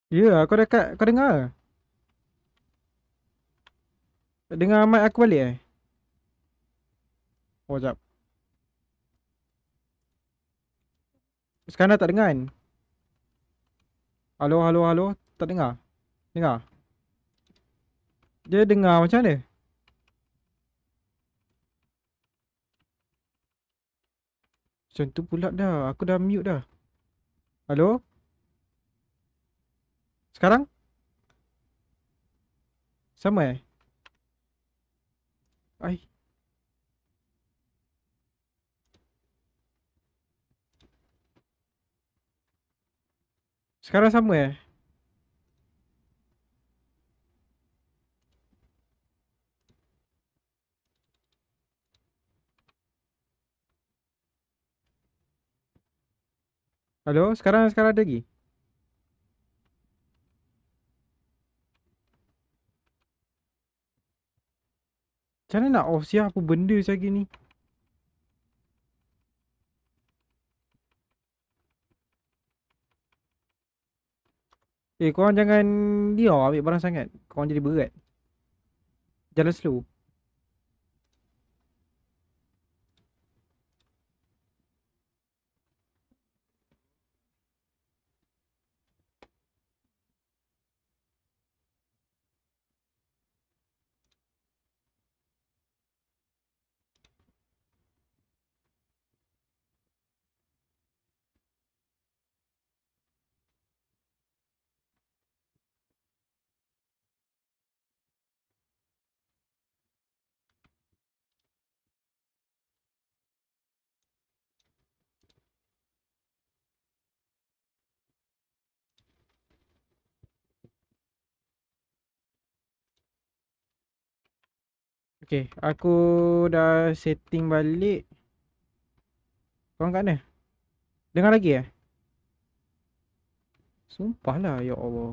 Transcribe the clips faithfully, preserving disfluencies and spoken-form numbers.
Ya, kau dekat, kau dengar? Dengar mic aku balik eh? Oh, jap. Sekarang dah tak dengar kan? Halo, halo, halo. Tak dengar? Dengar? Dia dengar macam mana? Macam tu pula dah. Aku dah mute dah. Halo? Sekarang? Sama eh? Ai. Sekarang sama eh? Halo? Sekarang, sekarang ada lagi? Macam mana nak off siap apa benda macam ni? Eh, korang jangan diam ambil barang sangat. Korang jadi berat. Jalan slow. Okay, aku dah setting balik. Korang kat mana? Dengar lagi eh? Sumpah lah, ya Allah.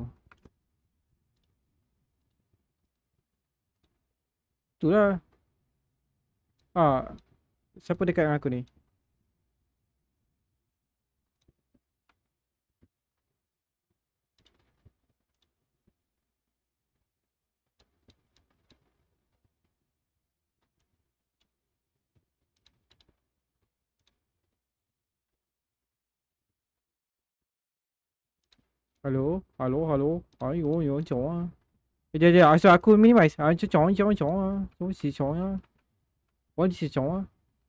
Itulah. Ah, siapa dekat dengan aku ni? Halo? Halo, halo? Ayo, yo, chọn á. Giờ giờ ở sao aku minimize. À, cho chọn chọn chọn á. Tôi chỉ chọn á. Tôi chỉ chọn á.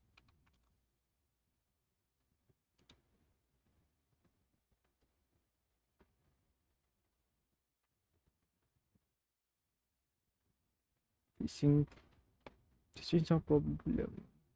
Xin xin sao problem.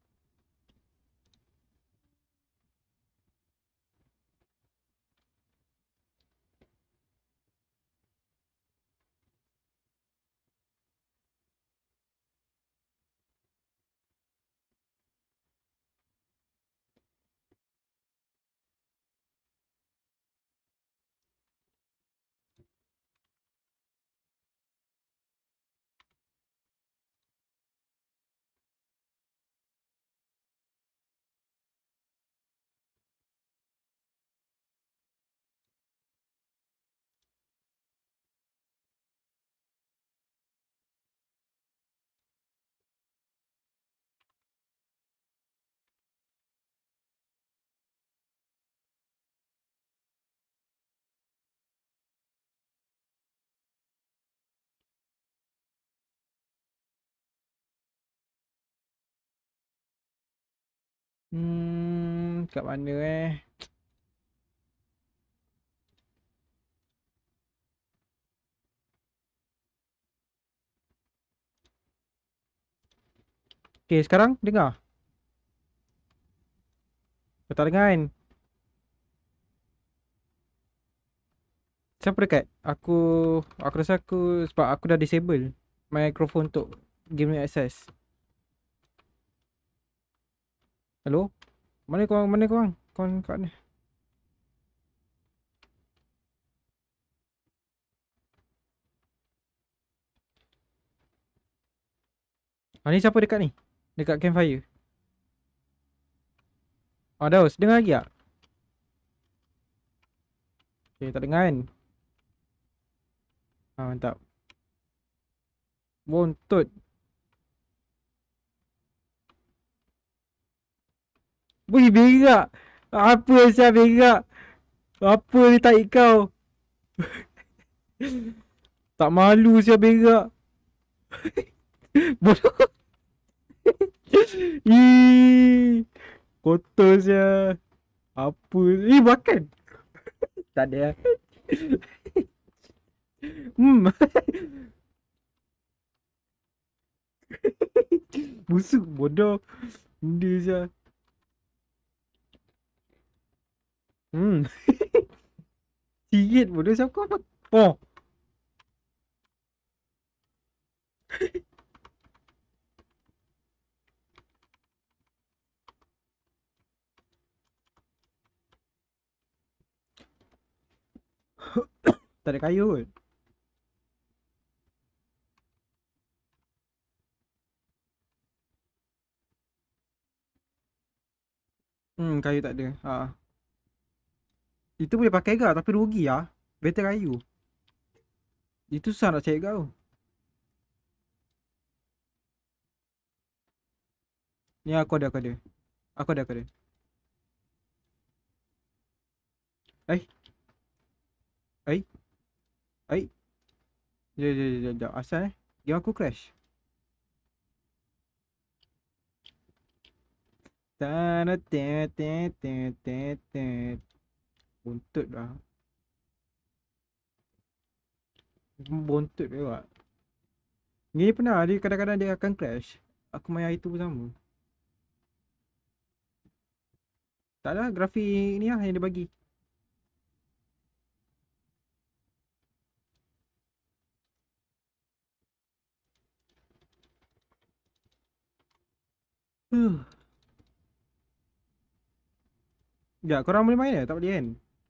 Hmm, kat mana eh? Okay, sekarang dengar. Kau tak dengar kan? Siapa dekat? Aku aku rasa aku sebab aku dah disable mikrofon untuk game access. Hello? Mana kau? Mana kau? Kau kat mana? Ah, ni siapa dekat ni? Dekat campfire. Ah, Daus, dengar lagi tak? Okay, tak dengar kan? Ha, mantap. Bontot. Wih, berak. Apa saya berak? Apa ni tahi kau? Tak malu saya berak. Bodoh. Ih, kotor saya. Apa? Ih, makan. Tak ada. Hmm. Busuk bodoh. Benda saya. Hmm. Sikit bodoh siapa kau apa? Oh. Tak ada kayu kot. Hmm, kayu tak ada. Ha. Itu boleh pakai ke tapi rugi ah. Better kayu. Itu susah nak cari kau. Ni aku ada, aku ada. Aku ada, aku ada. Eh, eh, eh. Jap, jap, jap, jap. Asal eh? Game aku crash. Tana tet tet tet tet tet. Buntut lah. Buntut juga. Ni pernah dia kadang-kadang dia akan crash. Aku main hari tu pun sama. Tak ada grafik ni lah yang dia bagi. Huh. Ya, korang boleh main eh? Tak boleh kan?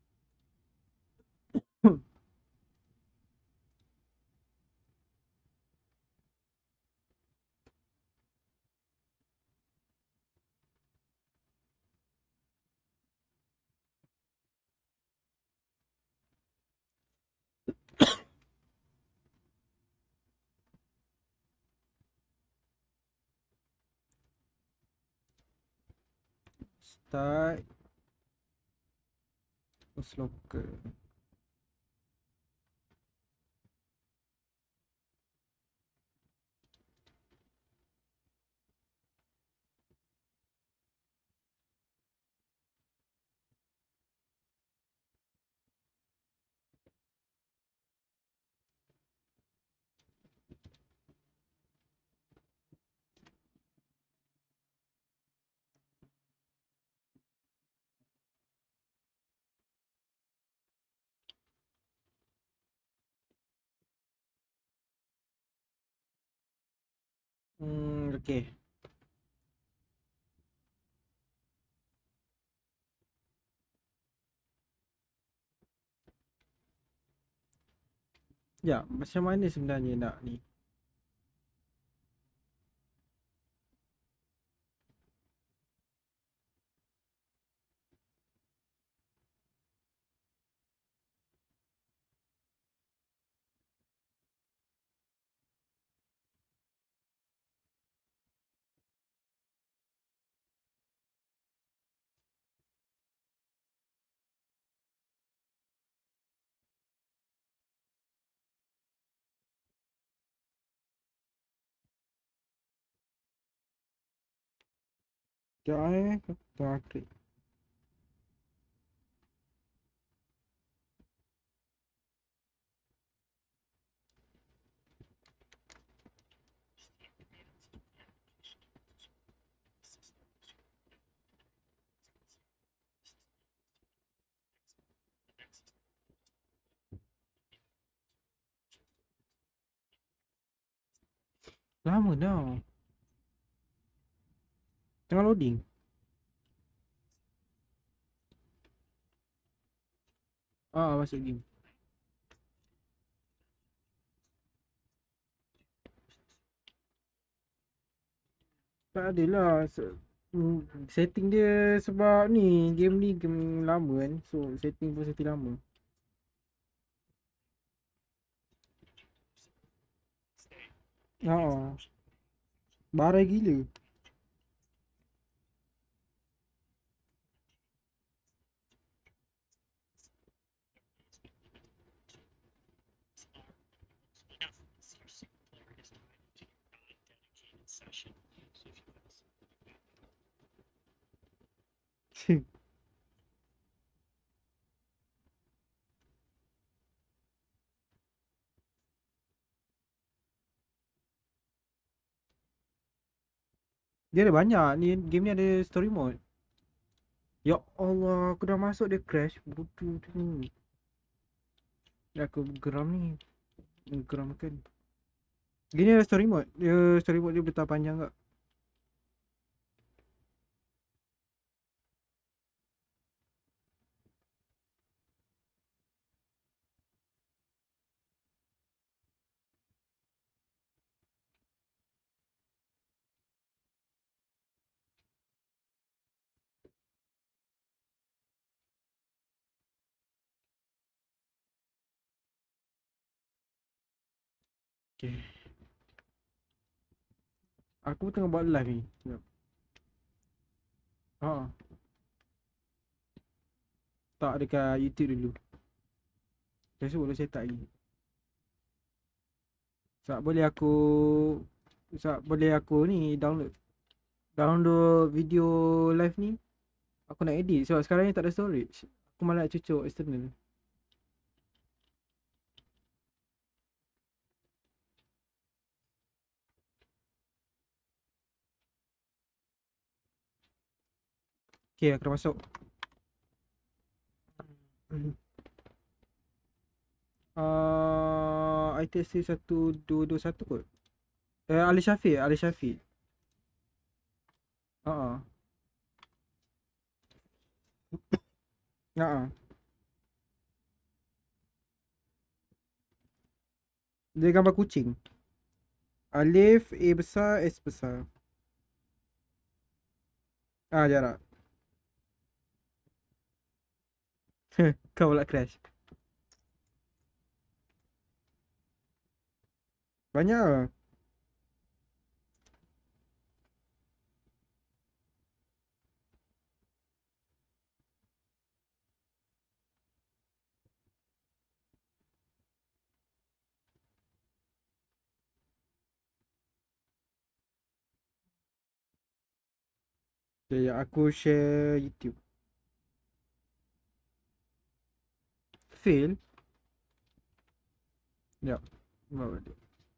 Start. Post local. Hmm, okay. Ya, macam mana sebenarnya nak ni? Sekejap eh. Tengah klik. Lama dah. Tengah loading. Ah, masuk game. Tak adalah. Se- mm, setting dia sebab ni game ni game lama kan. So setting pun setting lama. Ha. Barai gila. Dia ada banyak ni, game ni ada story mode. Ya Allah, aku dah masuk dia crash. Bodoh tu ni. Dah aku geram ni. Geramkan. Gini ada story mode. Dia story mode dia bertahap panjang tak? Okay. Aku tengah buat live ni. Sekejap. Ha. Tak dekat YouTube dulu. Facebook dah set up lagi. Tak boleh aku tak boleh aku ni download download video live ni. Aku nak edit sebab sekarang ni tak ada storage. Aku malah nak cucuk external. Okay, aku dah masuk. Uh, I T S satu dua dua satu kot. Eh, Ali Syafiq, Ali Syafiq. Ha ah. Ha ah. Dia gambar kucing. Alif A besar S besar. Ah, jarak. Kau pula crash. Banyak lah. Okay, aku share YouTube. Fail. Ya. Buat balik.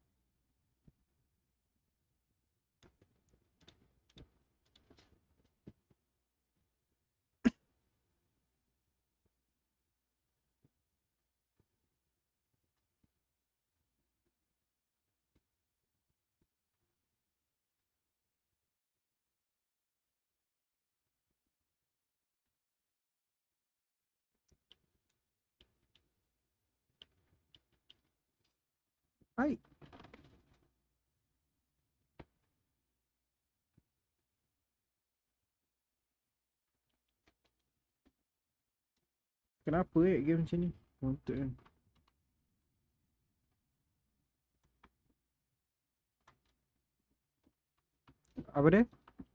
Hai. Kenapa eh game macam ni? Untuk kan. Apa dia?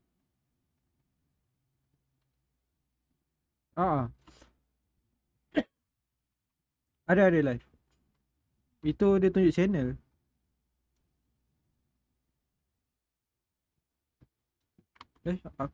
Ah, ah. Ada ada live. Itu dia tunjuk channel. Eh, aku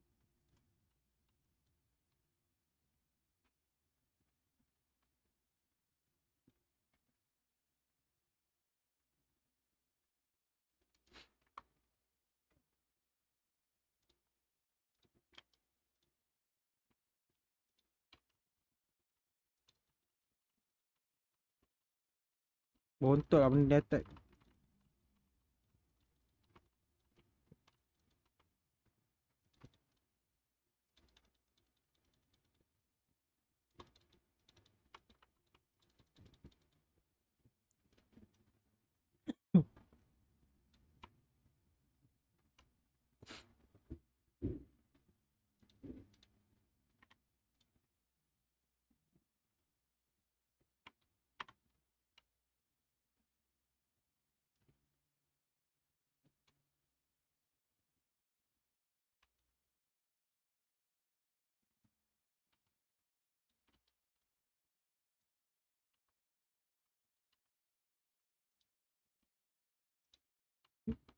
bontot lah benda dia attack.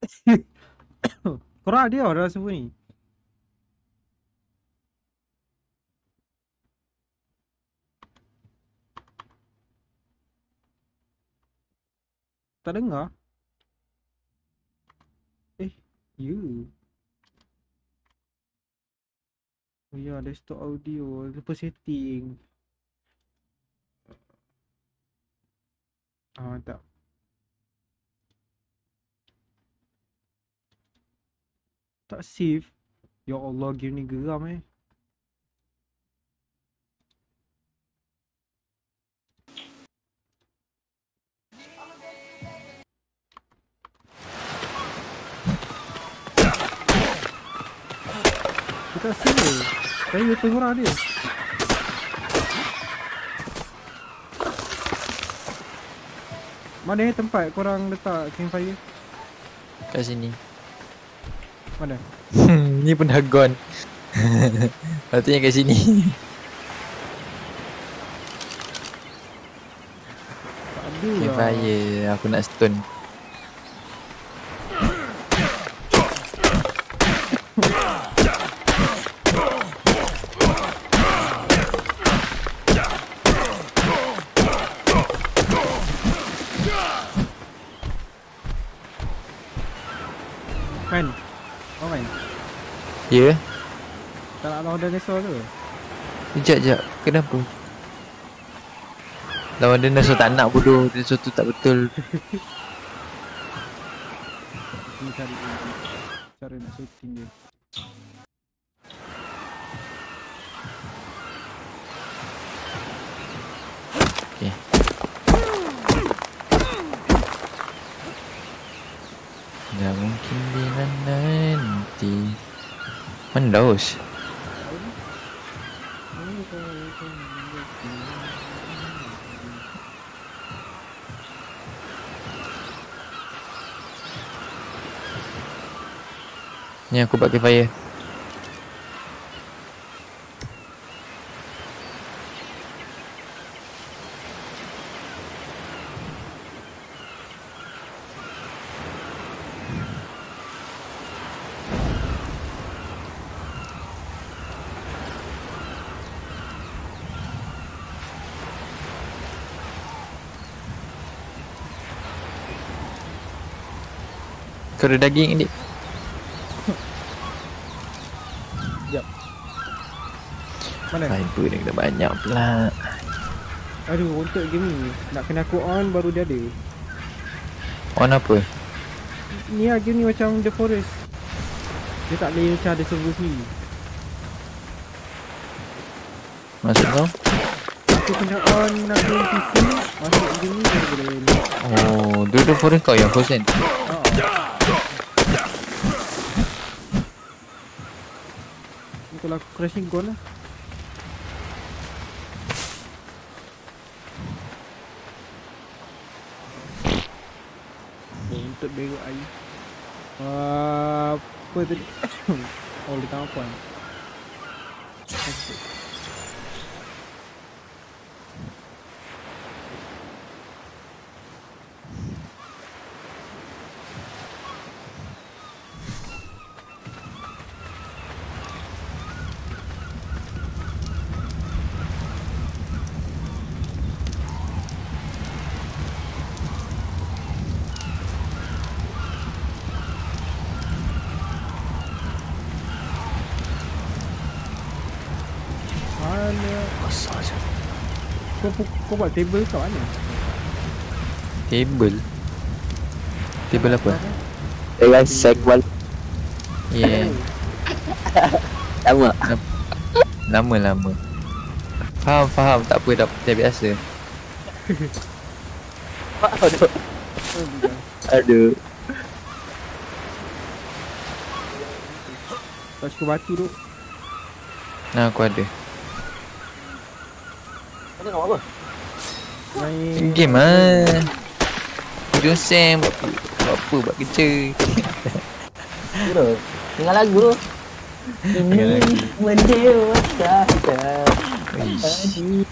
Korang ada tau dalam server ni. Tak dengar? Eh, ya. Oh ya, desktop audio. Lupa setting. Ah, tak. Tak save. Ya Allah, game ni geram eh. Kita sini. Saya weapon korang ada. Mana eh tempat korang letak campfire? Kat sini. Mana? Ni pun dah gone. Patutnya kat sini. Tak ada lah. Campfire, aku nak stone. Main? Kau main? Ya? Yeah. Tak nak lawan dinosaur ke? Sekejap, sekejap. Kenapa? Lawan dinosaur tak nak bodoh. Dinosaur tu tak betul. Ni cari cara nak setting dia. Okay. Tak mungkin bila nanti. Mana Daus? Ni aku pakai fire. Kau ada daging ni? Sekejap. Mana? Fiber dia kena banyak pula. Aduh, untuk game ni nak kena aku on baru dia ada. On apa? Ni lah game ni macam The Forest. Dia tak boleh macam ada server sendiri. Maksud kau? Aku kena on aku P C, masuk game ni baru boleh ni. Oh, dua-dua forest kau yang first kan? Haa. Kalau aku crashing gone lah. Oh, untuk berak air. Uh, apa tadi? Oh, dia tak apa. Besar je. Kau, kau, kau buat table kat mana? Table? Table apa? Eh guys, segwal. Yeah. Lama. Lama-lama. Faham, faham. Tak apa, dah dah biasa. Aduh. Aduh. Tak cukup batu tu. Nah, aku ada. Kau tengok apa? Main Game lah. Hujung Sam buat apa? Buat apa? Buat kerja. Bro, dengar lagu. Dengar lagu. Ini mendewaskan. Ish.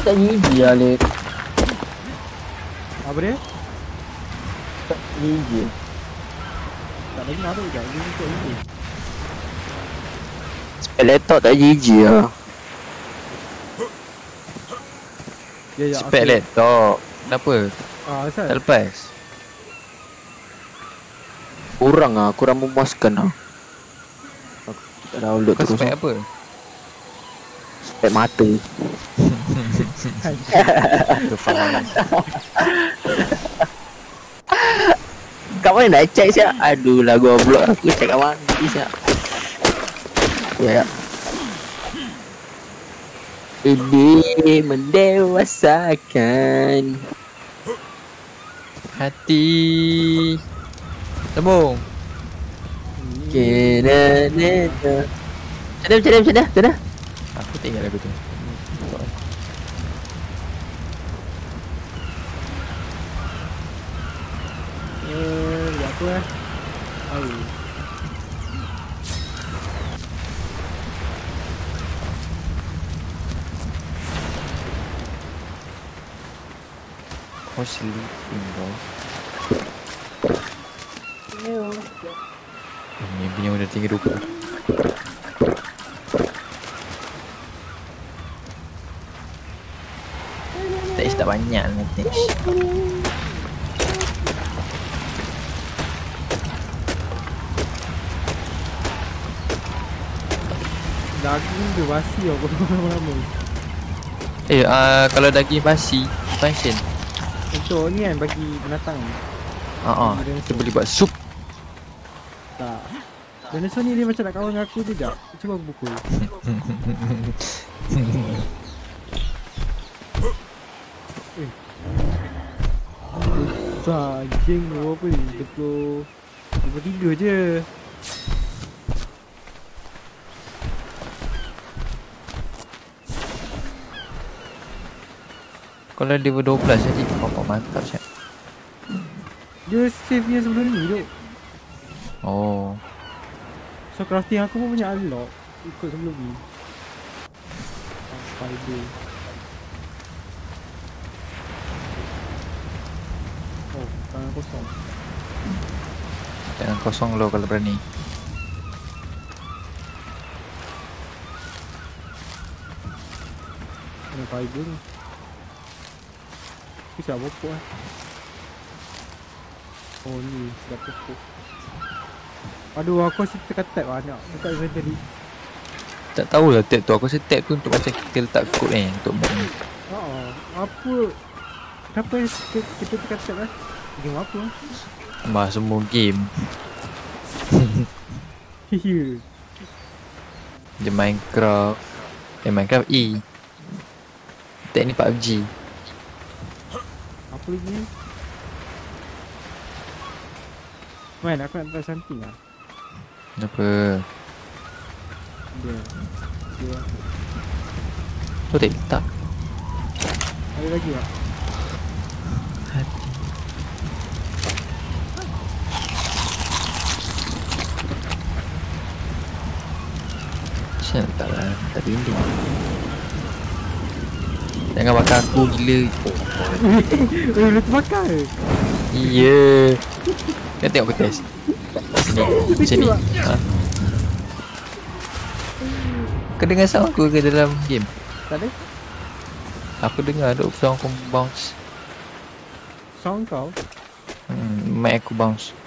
tak gigi Alip. Apa dia? Tak gigi. Tak lagi naruh je. Dia untuk ini. Spek laptop tak gigi lah. Ya ya. Spek laptop. Kenapa? Ah, asal. Tak lepas. Kurang lah, kurang memuaskan lah. Aku tak download Kau terus. spek apa? Spek mata. Kefahaman. Kat mana nak check siap? Aduh lah goblok aku check kat mana nanti siap. Ya ya. Ini mendewasakan Hati. Sambung. kena nena. Macam mana macam mana macam mana? Macam mana? Aku tak ingat lagu tu. Eh, buat apa eh? Tahu. Kau sleeping kau. Ini punya udah tinggi rupa. Tak tak banyak nanti. Daging dia basi tau lama-lama. Eh, uh, kalau daging basi, function. Untuk ni kan bagi binatang. Haa, uh -uh. kita boleh buat sup. Tak. Dinosaur ni dia macam nak kawan dengan aku je jap. Cuba aku pukul. Eh. Besar anjing ni apa ni? dua puluh dua puluh tiga je. Kalau level dua belas jadi bapak mantap siap. Dia save dia sebelum ni duk. Oh. So crafting aku pun banyak unlock ikut sebelum ni. Ah, spider. Oh, tangan kosong. Jangan kosong lo kalau berani. Kena fiber ni. Ni siap pokok lah. Oh ni, siap pokok. Aduh, aku asyik tekan tab lah nak buka inventory. Tak tahulah tab tu. Aku rasa tab tu untuk macam kita letak kod ni untuk map ni. Haa, apa? Kenapa kita, kita tekan tab lah? Game apa lah? Mah semua game. Hihi. Dia Minecraft. Eh Minecraft E. Tab ni P U B G. Apa lagi ni? Man, aku nak try something lah. Kenapa? Dia. Dia. Tu tak letak. Ada lagi tak? Hati. Macam mana letak lah. Tak dinding. Jangan bakar aku gila. Eh, lu terbakar ke? Iya. Kau tengok aku test. Sini. Sini. Ha. Kau dengar sound aku ke dalam game? Tak ada? Aku dengar ada sound aku bounce. Sound kau? Hmm, mic aku bounce.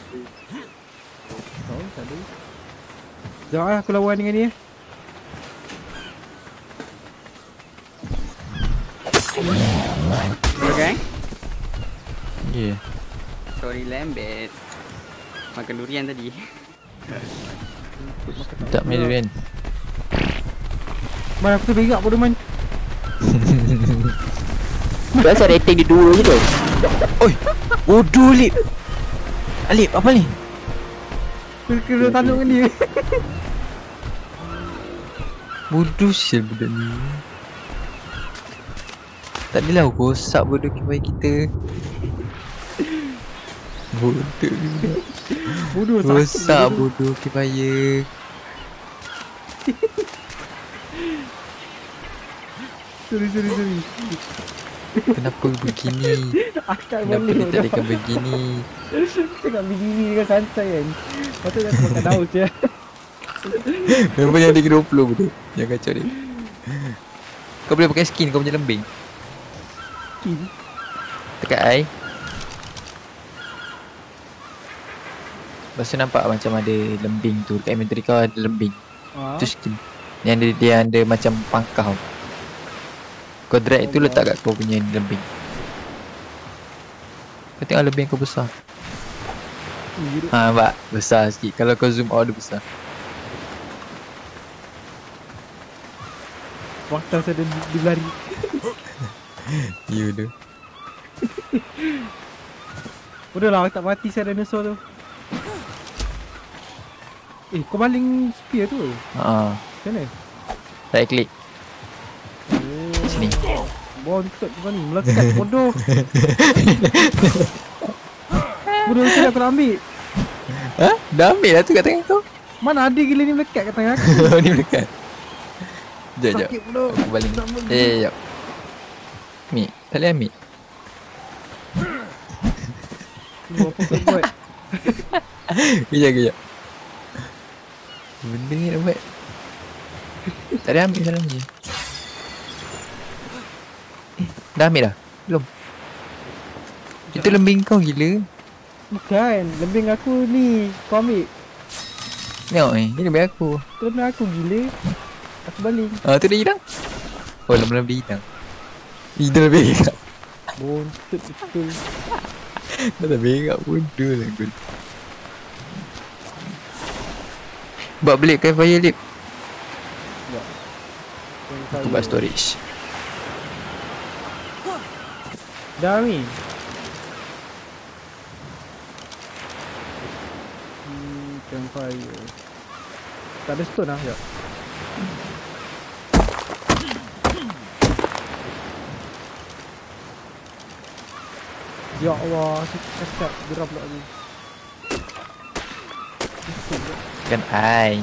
Kau tak ada. Sekejap lah aku lawan dengan ni eh. Okay. Ya. Yeah. Sorry lambat. Makan durian tadi. Tak main durian. Man, aku terberak bodoh man. Biasa rating dia dua je tu. Oi. Bodoh Lip. Alip apa ni? Kena tanduk dengan dia. Bodoh sial budak ni. Tak adalah rosak bodoh kembali kita. Bodoh juga. Bodoh Rosak bodoh kebaya. Sorry sorry sorry. Kenapa begini? Akak Kenapa boleh dia tak boleh begini? cakap begini dengan santai kan. Patutnya aku makan daun je. Memang yang tiga puluh betul. Jangan kacau dia. Kau boleh pakai skin kau punya lembing. Skin. Dekat I. Lepas tu nampak macam ada lembing tu. Dekat inventory kau ada lembing. Ah. Tu skin. Yang dia, dia ada macam pangkau. Kau drag tu letak kat kau punya lembing. Kau tengok lembing kau besar. Ha nampak? Besar sikit. Kalau kau zoom out dia besar. Waktu saya dia, dia lari. You tu. Udah lah aku tak mati saya dinosaur tu. Eh kau baling spear tu. Haa. Macam mana? Right click. Oh. Sini. Bontot kau ni melekat bodoh. Bodoh macam aku nak ambil. Ha? Dah ambil lah tu kat tangan kau. Mana ada gila ni melekat kat tangan aku. Ni dekat. Jap jap. Sakit bodoh. Aku baling. Nak ambil. Eh jap. Mik, tak boleh ambil. Tunggu apa kau buat. Kejap kejap. Benda ni nak buat. Tak ada ambil salah je. Eh, dah ambil dah? Belum? Itu lembing kau gila. Bukan, lembing aku ni. Kau ambil. Tengok ni, ni lembing aku. Tu lembing aku gila. Aku baling. Ah, tu dia hilang. Oh, lembing dia hilang. Itu lebih berak. Bontot betul. Dah tak berak bodoh lah aku. Buat balik ke fire lip. Aku buat storage. Dah ni. Hmm, campfire. Tak ada stone lah, sekejap. Ya Allah, cakap geram pula ni. Kan I.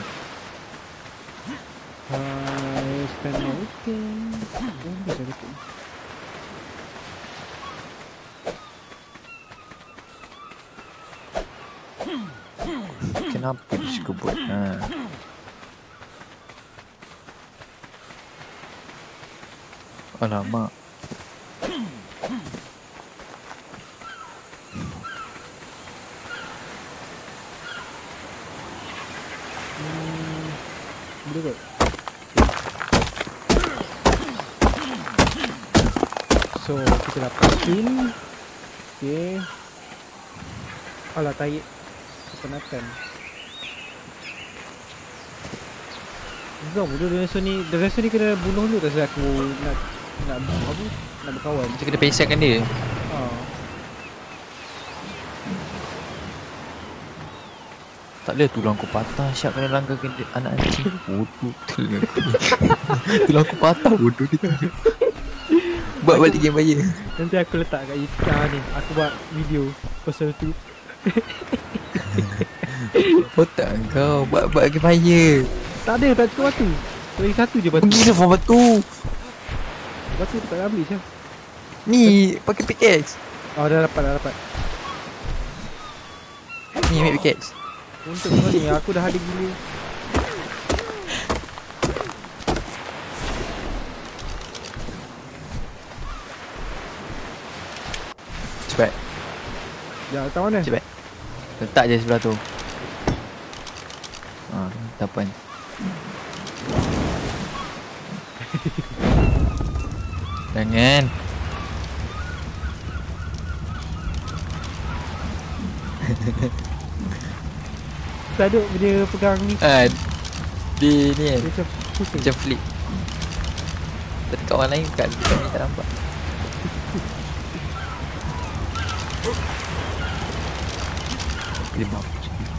I spend my weekend. Oh, bisa gitu. Kenapa dia suka buat? Ha. Alamak. Hmm, boleh kot. So, kita dapat skin. Okay. Alah, tarik. Kepenatan. Zom, bodoh dinosaur ni. Dinosaur ni kena bunuh dulu tak salah aku nak nak apa? Nak berkawan. Kita kena pesakan dia. Ha. Tak boleh tulang aku patah. Syak kena langgarkan dia anak anjing. Bodoh tulang aku ni. Tulang aku patah bodoh dia. Buat balik game bayar. Nanti aku letak kat YouTube ni. Aku buat video pasal tu. Otak kau buat buat game bayar. Tak ada, tak cukup batu. Lagi satu je batu. Pergi dah form batu. Batu tu tak nak ambil siap. Ni pakai pickaxe. Oh, dah dapat, dah dapat. Ni ambil pickaxe. Untuk kau ni, aku dah ada gila. Cepat. Ya, letak mana? Cepat. Letak je sebelah tu. Ha, tapan. Jangan. Tak ada dia pegang ni. Ah, di ni kan. Dia macam pusing. Macam flip. Tapi kat orang lain kat dekat ni tak nampak. Dia mampu.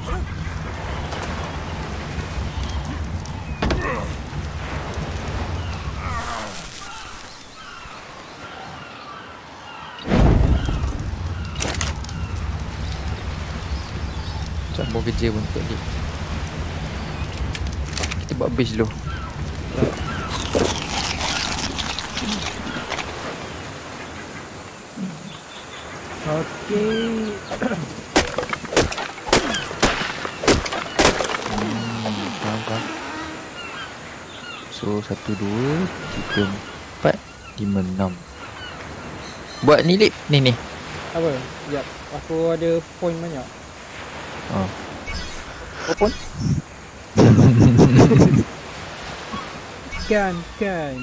Sambung kerja pun untuk ni. Kita buat base dulu. Okey. Hmm, faham, faham. So, satu, dua, tiga, empat, lima, enam. Buat ni, Lip. Ni, ni. Apa? Sekejap. Aku ada point banyak. Oh. Apa pun? Kan, kan.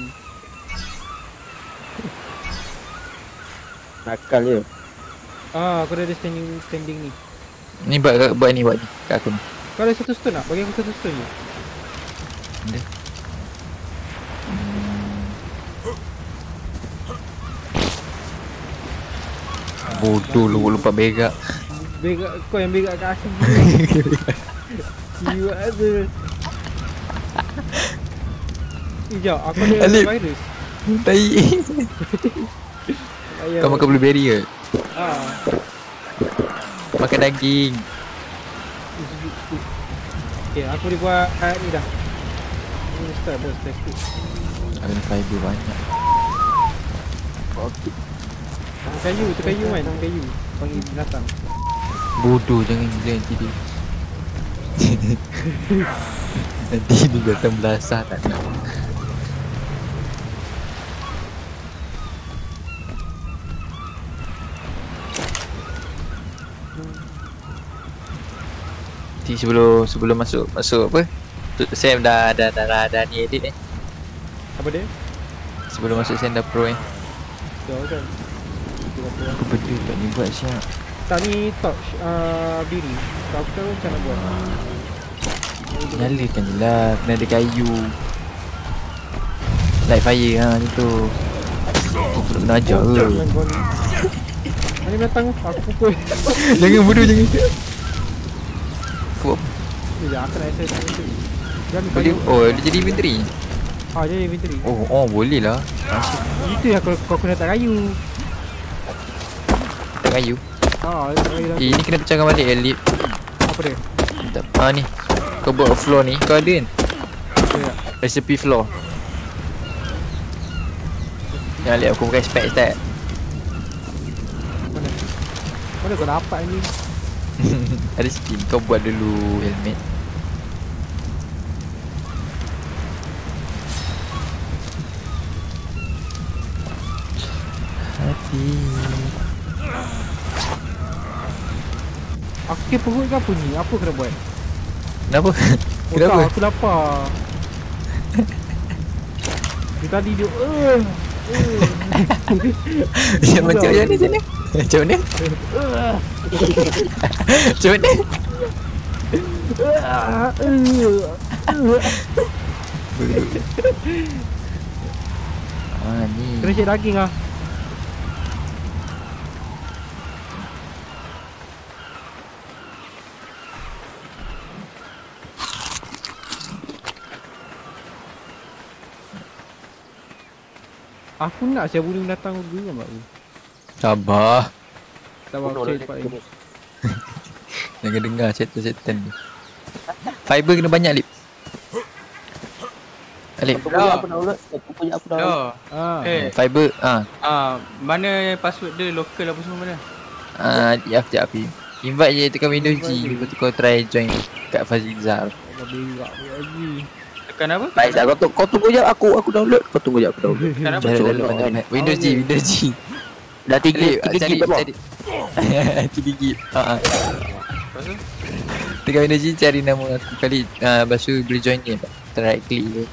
Nakal je. Ah, aku dah ada standing standing ni. Ni buat, buat ni, buat ni. Kat aku ni. Kau ada satu stone tak? Bagi aku satu stone je. Ada. Hmm. Bodoh lu lupa berak. Berak kau yang berak kat aku. Siwa ada. Sekejap, aku ada Alip. virus. Tai. Ayah. Kau makan blueberry ke? Ah. Makan daging. Okay, aku boleh buat uh, ni dah. Ni start buat plastik. Ada fiber banyak. Okey. Kayu, tu kayu kan, tu kayu. Panggil binatang. Bodoh, jangan gila nanti dia. Nanti dia datang belasah tak nak. Nanti sebelum sebelum masuk masuk apa? Tu- Sam dah dah dah, dah, dah ni edit eh. Apa dia? Sebelum masuk Sam dah pro eh. Jauh kan. Kita kata. Apa benda tak ni buat siap. Tak ni torch uh, biru. Tak aku tahu macam nak buat. Nyalakan je lah, kena ada kayu. Light fire ha macam tu. Kau pun nak ajar ke? Jangan kau ni. Mana binatang tu? Aku pukul. Jangan bodoh jangan. Kau Sekejap, aku nak access tu. Jangan ni boleh, kayu. oh dia jadi inventory. Ah, jadi inventory. Oh, oh boleh lah. Asyik Itu yang kau, kau kena tak kayu. tak kayu. Ah, kayu dah. Eh, ini kena pecahkan balik Elite. Apa dia? Tak. Ah ni. Kau buat floor ni, kau ada kan? Ya. Recipe floor. Jangan lihat aku pakai specs tak? Mana? Mana kau dapat ni? Ada skin, kau buat dulu helmet. Hati. Aku kira perut ke apa ni? Apa kena buat? Kenapa? Oh Kenapa? tak, aku lapar. Dia tadi dia eh eh. Macam macam mana macam mana? Macam mana? Macam mana? Ah, eh. Ah ni. Kena share daging ah. Aku nak saya bunuh binatang aku kan mak aku. Sabar. Tak apa, saya cepat lagi. Jangan dengar setan-setan ni. Fiber kena banyak Lip. Alip. Aku punya apa download? Aku punya apa download? Yo. Ah. Eh, Fiber ah. ah, mana password dia local apa semua mana? Ah, ya sekejap api. Invite je tekan Windows G. Lepas tu kau try join kat Fazizal. Apa berak lagi. Tekan apa? Baik, dah, kau, tu- kau tunggu je aku aku download. Kau tunggu je aku download. Tekan apa? Cari Betul, dalam betul. mana? Windows G, Windows G. Dah tiga Alip, tiga cari gig berapa? cari. tiga gig. Ha ah. Lepas tu? Tekan Windows G cari nama aku kali. Ah, lepas tu boleh join ni. Try right click je.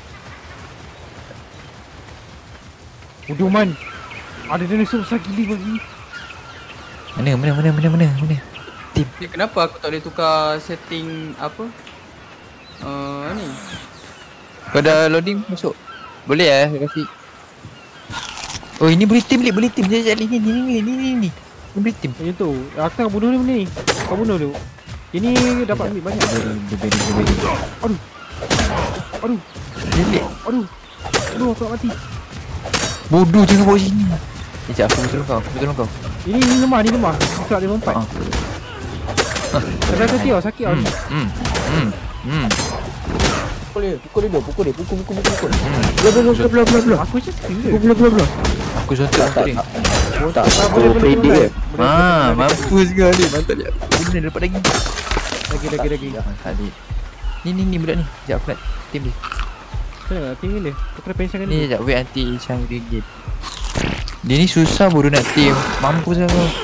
Bodoh man. Ada dinosaur besar gila bagi. Mana mana mana mana mana mana. Eh, kenapa aku tak boleh tukar setting apa? Uh, ni. Kau dah loading masuk. Boleh eh grafik. Oh ini boleh tim, boleh tim. Jap jap ni ni ni ni ni ni ni. Ni boleh tim. Macam tu. Aku tengah bunuh ni benda ni. Kau bunuh dulu. Ini dapat ambil banyak. Beri beri beri. Aduh. Aduh. Jelek. Aduh. Aduh aku nak mati. Bodoh jangan bawa sini. Sekejap aku tolong kau, aku tolong kau. Ini ni lemah, ni lemah. Aku tak boleh lompat. Ha. Tapi sakit tau, sakit tau. Hmm. Hmm. Hmm. Hmm. Pukul dia, pukul dia, pukul dia, pukul pukul pukul pukul. Hmm. Belum belum belum belum belum. Aku macam tu je. Belum belum belum belum. Aku sontok Tak sontok tak. dia. Tak. Ah, Oh, predict ke? Ah, mampus sekali. Mantap dia. Bener dapat lagi. Lagi lagi lagi. Mantap dia. Ni ni ni budak ni. Sekejap aku nak team dia. Kenapa nak team gila? Kau kena pension kan Ni sekejap wait nanti Syang ringgit. Dia ni susah bodoh nak team. Mampus lah kau.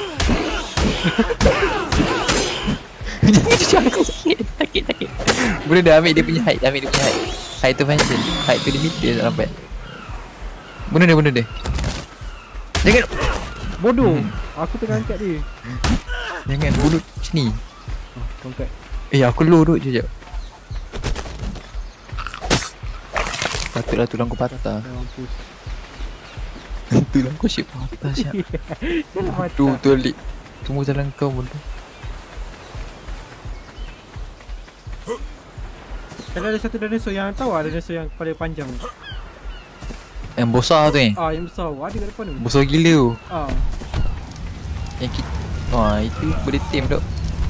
Jangan sakit. Sakit sakit. Bodoh dah ambil dia punya height. Dah ambil dia punya height. Height tu pension. Height tu limited tak dapat. Bunuh dia bunuh dia. Jangan. Bodoh. Hmm. Aku tengah angkat dia. Jangan bunuh sini. Oh, kau angkat. Eh aku low duk je jap. Patutlah tulang ku patah. Dah mampus. Tulang ku shit patah siap. Dah Tu mati. tu lik. Semua jalan kau bodoh. Kalau ada satu dinosaur yang tahu ada dinosaur yang kepala panjang. Yang besar tu eh. Ah, yang besar. Ada kat depan tu. Besar gila tu. Ah. Yang kita. Wah itu boleh team dok.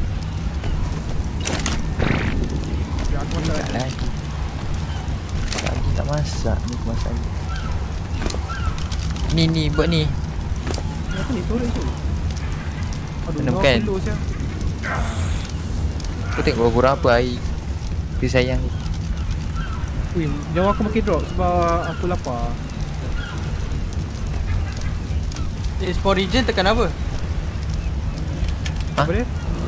Ya, aku masak Tak lagi. lagi. Lagi tak masak ni aku masak ni. Ni ni buat ni. Ni apa ni? Torek tu. Aduh, Mana kau bukan? slow siap. Kau tengok berapa apa air. Dia sayang ni. Ui, nyawa aku makin drop sebab aku lapar. Eh, Spawn Region tekan apa? Ha? Apa dia?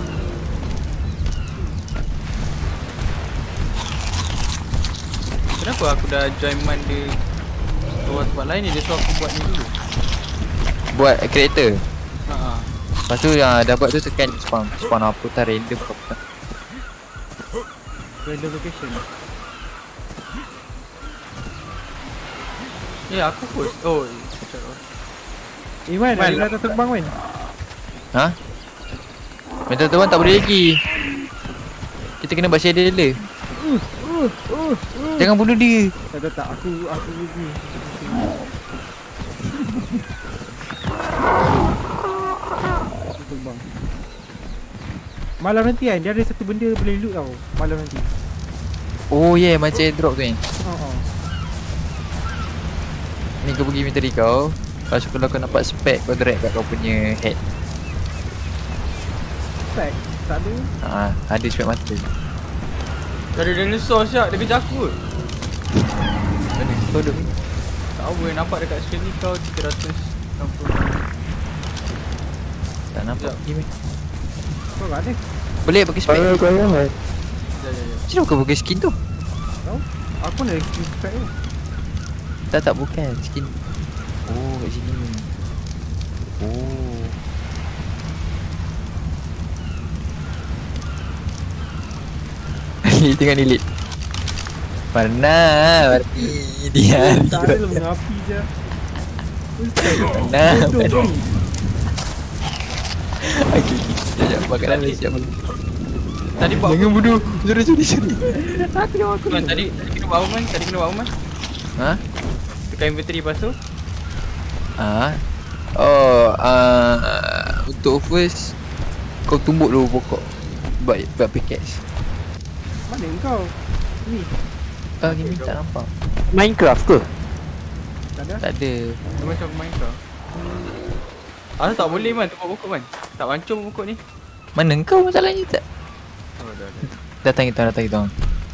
Kenapa aku dah join man dia keluar tempat lain ni, dia suruh aku buat ni dulu. Buat karakter. Haa. Lepas tu uh, dah buat tu tekan spawn. Spawn apa tak random apa tak. Random location. Eh aku pun. Oh, Iman, Man, ada datang terbang kan? Ha? Mental tuan tak boleh lagi. Kita kena buat shader dulu. Uh, uh, uh, uh. Jangan bunuh dia. Tak, tak, tak. Aku, aku ni. Aku terbang. Malam nanti kan, dia ada satu benda boleh loot tau. Malam nanti. Oh yeah, macam airdrop tu kan. Oh, oh. Ni kau pergi inventory kau. Lepas tu kalau kau nampak spec kau drag kat kau punya head. Spec? Tak ada. Ha, ada spec mata. dah ada dinosaur siap, dia kejar aku. Mana? Kau duduk ni. Tak apa, nampak dekat screen ni kau tiga ratus enam puluh. Tak nampak. Sekejap. Gini. Kau tak ada. Boleh pakai spec. Kalau kau yang Sekejap, sekejap, sekejap. Macam mana kau pakai skin tu? Tahu? Aku nak skin spec tu. Tak tak bukan skin. Oh kat sini. Oh. Ni tengah delete. Mana? Berarti dia. Tak ada lah mengapi je. Nah. Bodoh ni. Okey. Sekejap makan lagi sekejap. Tadi buat Jangan bodoh. Jom jom jom. Aku dah aku. apa? Tadi tadi kena buat apa man? Tadi kena buat apa man? Ha? Tekan inventory lepas tu. Ah. Oh, ah untuk first kau tumbuk dulu pokok. Buat buat pickaxe. Mana kau? Ni. Ah, gini tak nampak. Minecraft ke? Tak ada. Tak ada. Dia macam main kau. Ah tak boleh man, tumbuk pokok man. Tak hancur pokok ni. Mana kau masalahnya tak? Oh dah dah. Datang kita, datang kita.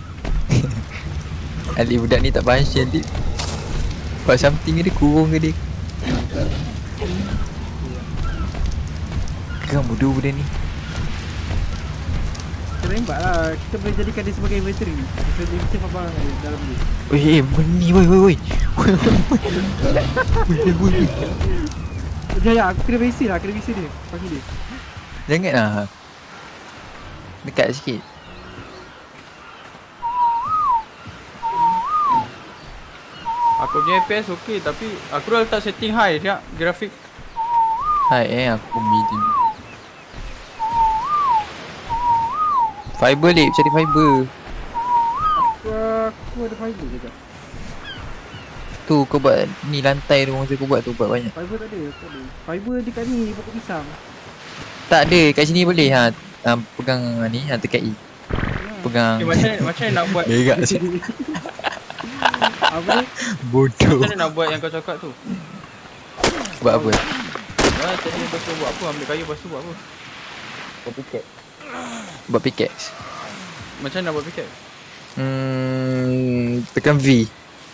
Ali budak ni tak function dia. Buat something dia kurung ke dia. Kau bodoh budak ni. Kita tembak lah. Kita boleh jadikan dia sebagai inventory. Kita boleh save abang dia dalam dia. Oi, eh, beni woi woi woi. Woi woi woi. Sekejap, ya, aku kena besi lah. Kena besi dia. Panggil dia. Janganlah. Dekat sikit. Aku punya F P S okey tapi aku dah letak setting high dia grafik. Hai eh aku medium. Fiber lip, cari fiber. Aku, aku ada fiber je tak? Tu kau buat ni lantai tu masa kau buat tu buat banyak. Fiber tak ada. Tak ada. Fiber dekat ni. Pokok pisang. Tak ada, kat sini boleh ha. Um, pegang ni, ha tekan E. Pegang. Eh, macam mana- macam mana nak buat Berak sikit. Apa ni? Bodoh. macam mana nak buat yang kau cakap tu? Buat apa? Ya, tadi lepas tu buat apa? Ambil kayu lepas tu buat apa? Kau piket. Buat pickaxe. Macam mana nak buat pickaxe? Hmm, tekan V.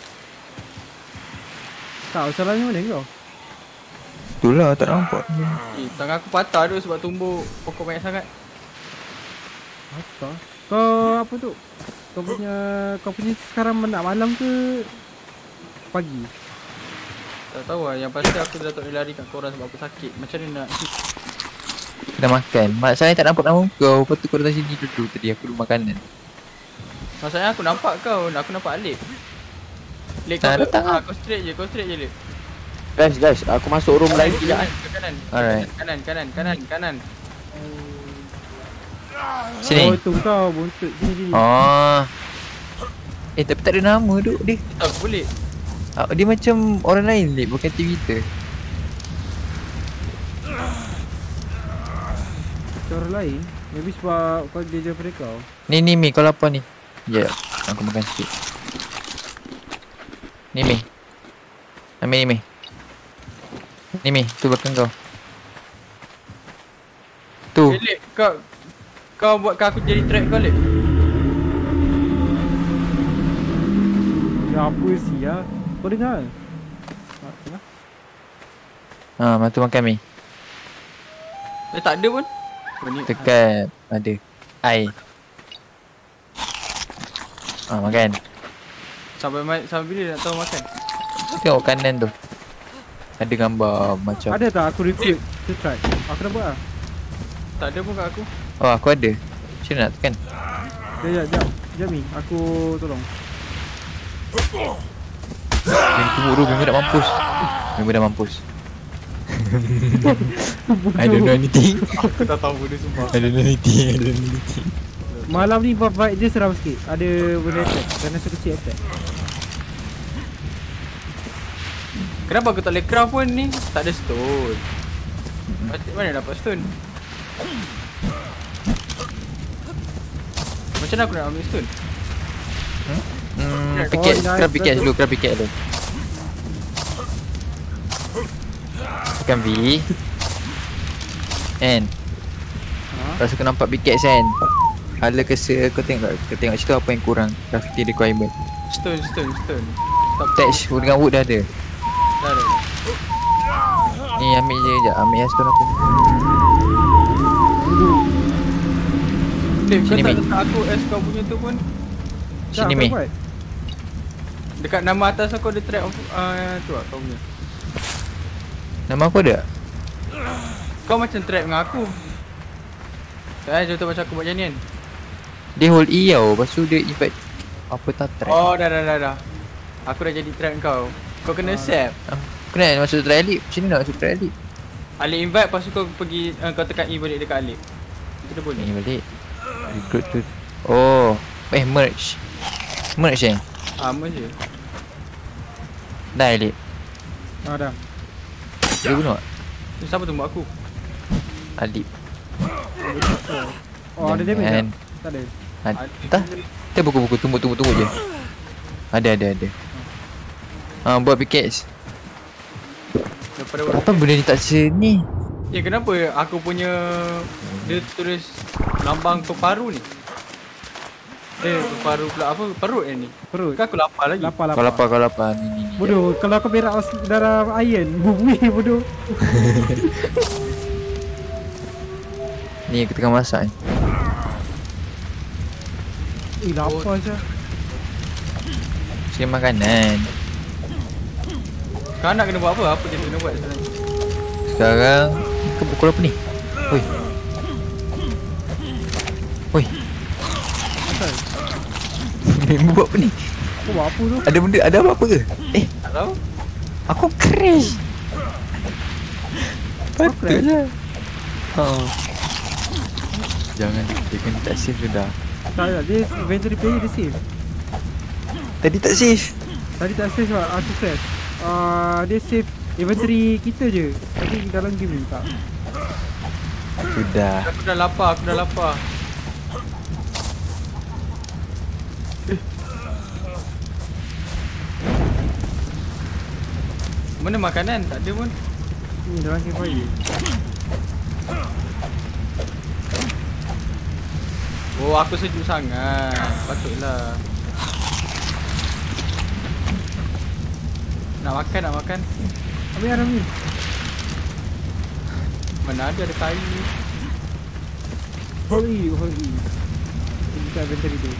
Tak, salahnya mana kau? Itulah tak nampak. Eh, tangan aku patah tu sebab tumbuk pokok banyak sangat. Apa? Kau apa tu? Kau punya kau punya sekarang nak malam ke pagi? Tak tahu lah, yang pasti aku dah tak boleh lari kat korang sebab aku sakit. Macam mana nak hit? Dah makan. Mak saya tak nampak nama kau. Lepas tu kau datang sini dulu tadi aku dulu makanan. Masalahnya aku nampak kau, aku nampak Alip. Lip Tak kau, datang ah, lah. kau straight je, kau straight je Lip. Guys, guys, aku masuk room lain Kanan, kejap. ke kanan. Alright. Kanan, kanan, kanan, kanan. Oh, Sini. itu kau buntut sini sini. Oh. Eh tapi tak ada nama duk dia. Tak boleh. Ah, dia macam orang lain Lip, bukan team kita. Cara lain. Maybe sebab kau dia daripada kau. Ni ni Mi, kau lapar ni. Sekejap, aku makan sikit. Ni Mi. Ambil ni Mi. Ni Mi, tu belakang kau. Tu. Eh, Lip, kau kau buatkan aku jadi trap kau Lip. Ya apa sih ya? Kau dengar? Ha, dengar? Ha, matu makan Mi. Eh tak ada pun. Oh, ni, Dekat ada air. Ah, makan. sampai ma- sampai bila nak tahu makan? Tengok kanan tu. Ada gambar macam. Ada tak aku recruit to try? Aku dah buat lah. Tak ada pun kat aku. Oh, aku ada. Macam mana nak tekan? Sekejap, sekejap. Sekejap Mi, aku tolong. Yang tunggu dulu, Bimbo dah mampus. Bimbo dah mampus. I don't know anything. Aku tak tahu benda sumpah. I don't know anything. I don't know anything. Malam ni vibe dia seram sikit. Ada benda attack. Kerana sekecil attack. Kenapa aku tak boleh craft pun ni? Tak ada stone. Macam mana dapat stone? Macam mana aku nak ambil stone? Hmm, Oh, piket, nice. grab piket dulu, grab piket dulu. Tekan V. Kan? Ha? Lepas aku nampak piket kan. Hala kesa, kau tengok kau tengok situ apa yang kurang. Crafting requirement. Stone, stone, stone. Tak Thatch dengan wood dah ada. dah dah. Ni ambil je sekejap, ambil yang stone aku. Dek, kau Sini, tak Mi. letak aku as kau punya tu pun. Sini Tak, Mi. aku buat. Dekat nama atas aku ada track of uh, tu lah kau punya. Nama aku ada? Kau macam trap dengan aku. Tak eh, contoh macam aku buat macam ni kan. Dia hold E tau, lepas tu dia invite apa tak track. Oh dah dah dah dah. Aku dah jadi trap kau. Kau kena accept. Ah, kena masuk try elite. Macam ni nak masuk try elite? Alip invite lepas tu kau pergi uh, kau tekan E balik dekat Alip. Itu dah boleh. Ni balik. Recruit tu. Oh, eh merge. Merge eh? Sama je. Dah elite. Ah dah. Dia bunuh tak? Tu siapa tunggu aku? Alip. Oh ada damage tak? Jangan. Tak ada. Ad- Entah. Kita buku-buku tunggu tunggu tunggu je. Ada ada ada. Ha, buat pickaxe. Daripada buat. Apa benda ni tak sini? Eh kenapa aku punya dia tulis lambang peparu ni? Eh peparu pula apa? Perut eh ni. Perut. Kan aku lapar lagi. Lapar lapar. Kau lapar kau lapar ni ni. ni. Bodoh, kalau aku berak os- darah iron, bumi bodoh. Ni aku tengah masak ni. Eh lapar je. Sini makanan. Kau nak kena buat apa? Apa dia kena buat sekarang? Sekarang kau pukul apa ni? Oi. Oi. Asal? Member buat apa ni? Kau buat apa tu? Ada benda, ada apa-apa ke? Eh, Tak tahu. aku crash. Kau crash? Patutlah. Oh. Jangan, dia kena tak save sudah. Tak tak, dia inventory player dia save. Tadi tak save. Tadi tak save sebab aku crash. Ah, dia save inventory kita je. Tapi dalam game ni tak. Sudah. Aku dah lapar, aku dah lapar. Eh. Mana makanan? Tak ada pun. Ni dalam campfire. Oh, aku sejuk sangat. Patutlah. Nak makan, nak makan. Ambil Aram ni. Mana ada ada kayu. Hoi, hoi. Buka inventory tu.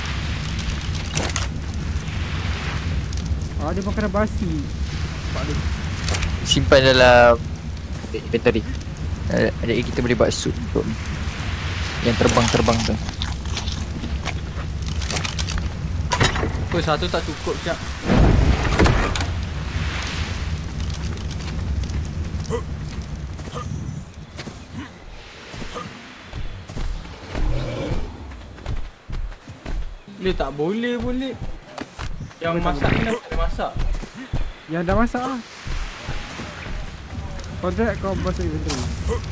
Ah, dia makanan basi. Nampak dia. Simpan dalam inventory. Uh, Adik kita boleh buat suit untuk ni. Yang terbang-terbang tu. Oh, satu tak cukup sekejap. Dia tak boleh boleh. Yang masak ni nak boleh masak. Yang dah masak lah. Kau drag kau masuk inventory.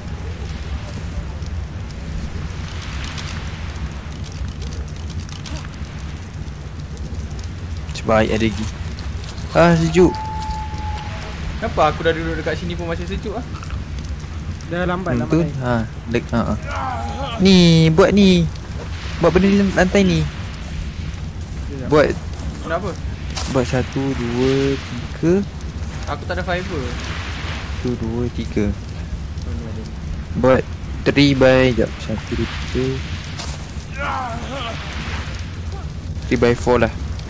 Sebaik ada lagi. Ah, sejuk. Kenapa aku dah duduk dekat sini pun masih sejuk ah? Dah lambat lambat. Betul. naik. Ha, dek ha. ha. Ni, buat ni. Buat benda di lantai ni. Sekejap. Buat Kenapa? buat satu, dua, tiga. Aku tak ada fiber. Satu, dua, tiga. Oh, ni ada. Buat three by jap. Satu, dua, tiga. Three by four lah.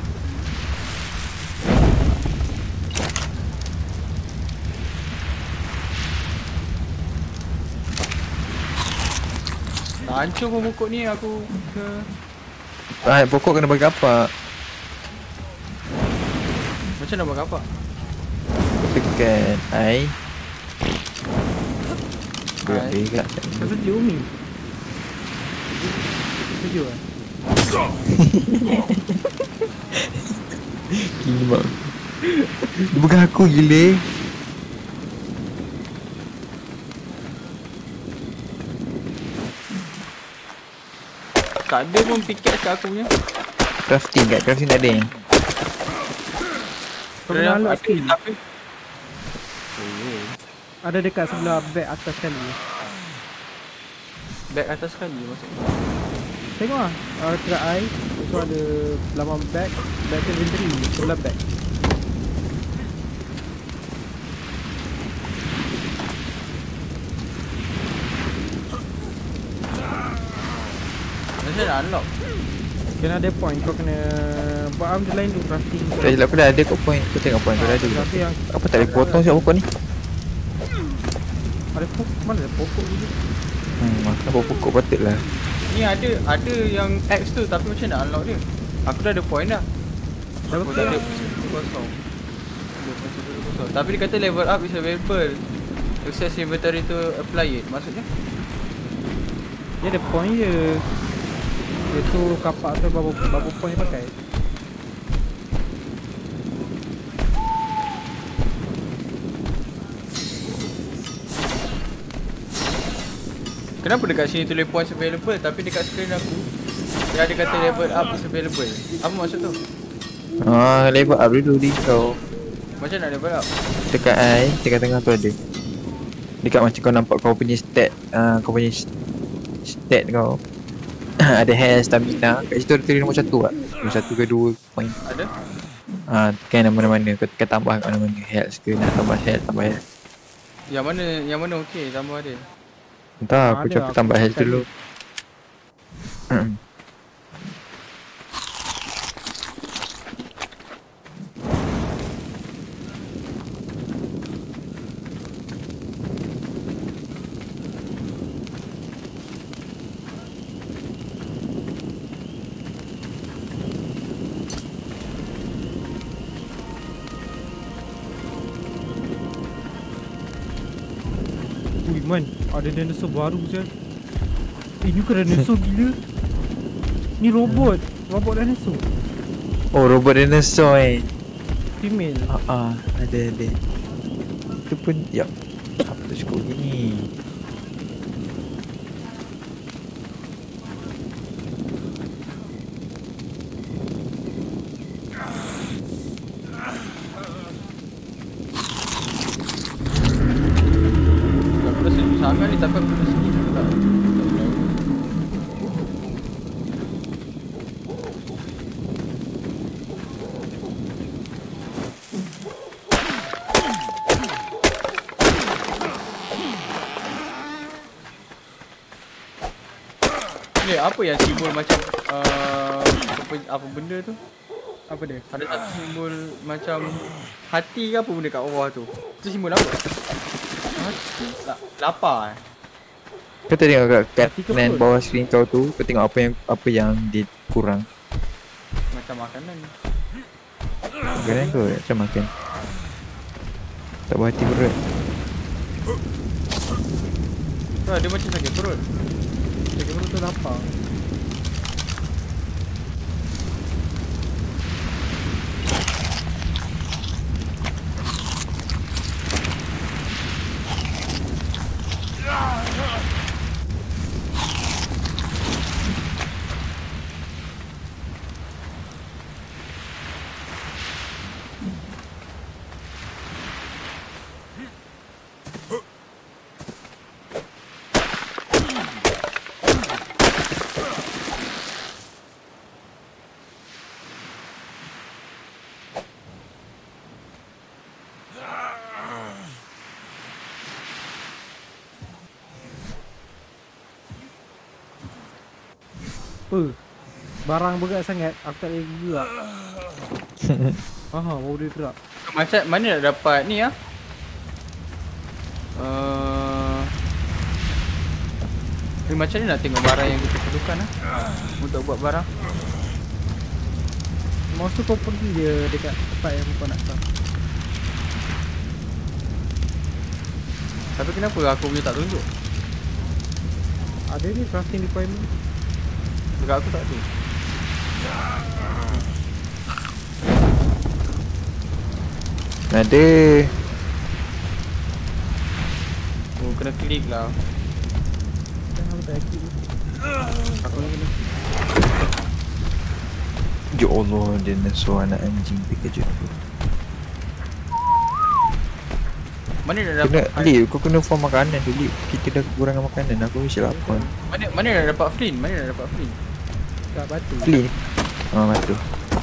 Tak hancur pun pokok ni aku ke. Ah, pokok kena bagi kapak. Macam nak buat kapak? Tekan I. Berat I. juga. Kau sejuk Umi. Sejuk eh? Gila mak. Dia bukan aku gila. Tak ada pun pickaxe kat aku punya. Crafting kat crafting tak ada yang. Kau kena unlock Ada, skill. tapi Ada dekat sebelah back atas sekali. back atas sekali maksudnya. Tengok lah. Uh, Try eye. So ada laman back. Back to inventory. Sebelah back. Macam nak unlock. Kena ada point. Kau kena buat arm lain tu crafting. Tak silap aku dah ada kau point. Kau tengok point tu dah ada. Tapi yang Apa tak boleh potong siap pokok ni? ada pokok. Mana ada pokok dulu? Hmm, makan pokok patut lah. Ni ada ada yang X tu tapi macam nak unlock dia. Aku dah ada point dah. Dah Oh, betul tak ada lah. kosong. Ada masih ada kosong. Tapi dia kata level up is available. Access inventory to apply it. Maksudnya? Dia ada point je. Dia tu kapak tu berapa, berapa point dia pakai. Kenapa dekat sini tulis points available tapi dekat screen aku dia ada kata level up is available. Apa maksud tu? Ah, level up dulu di kau. Macam nak level up? Dekat I, tengah-tengah tu ada. Dekat macam kau nampak kau punya stat, uh, kau punya st- stat kau. Ada health, stamina. Kat situ ada tulis nombor satu tak? Nombor satu ke dua point. Ada? Ah, tekan mana-mana. Kau tekan tambah kat mana-mana. Health ke nak tambah health, tambah health. Yang mana yang mana okey tambah dia. Entah, aku Ada, cakap aku tambah health tekan dulu. Ui man, ada dinosaur baru je. Eh ni bukan dinosaur gila. Ni robot. Robot dinosaur. Oh, robot dinosaur eh. Female. Ah, ah, ada ada. Itu pun, ya. Apa tu cukup gini? kali takut aku duduk sini tak. Tak tahu. Ni apa yang simbol macam uh, apa, apa benda tu? Apa dia? Ada satu simbol macam hati ke apa benda kat bawah tu? Itu simbol apa? Hati? La, lapar eh? Kau tengok kat kat Hati ke kanan perut? bawah screen kau tu, kau tengok apa yang apa yang dia kurang. Macam makanan. Makanan kau macam makan. Tak buat hati perut. Oh, dia macam sakit perut. Sakit perut tu lapar. Uh, barang berat sangat, aku tak boleh gerak. Aha, baru dia gerak. Macam mana nak dapat ni ah? Uh, ni macam ni nak tengok barang yang kita perlukan ah untuk buat barang. Mouse tu kau pergi dia dekat tempat yang kau nak tahu. Tapi kenapa aku punya tak tunjuk? Ada ni crafting requirement. Dekat aku tak ada. Ada. Oh, kena klik lah. Jangan tak aktif. Aku ni kena klik. Ya Allah, dia nasuh anak anjing terkejut aku. Mana nak Kena, dapat Lip, kau kena form makanan tu, Lip. Kita dah kekurangan makanan, aku mesti lapar. Mana mana nak dapat flint? Mana nak dapat flint? Kat batu. Flint. Ah, batu.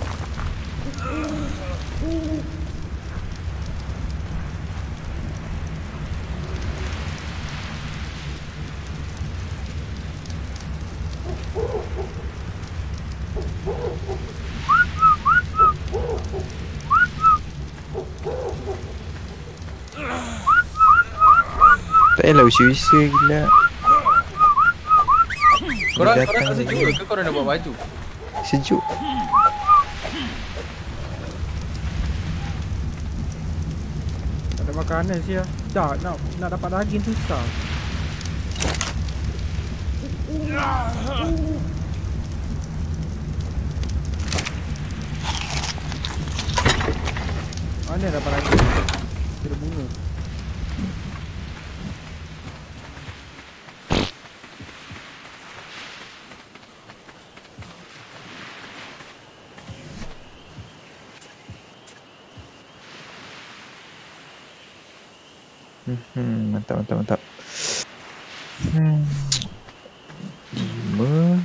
Tak payahlah usia-usia gila. Korang Dia korang tak datang sejuk lagi. ke korang nak buat baju? Sejuk. Tak ada makanan sia. Dah nak nak dapat daging susah. Mana dapat daging? Kira bunga. Hmm, mantap, mantap, mantap. Hmm. Lima.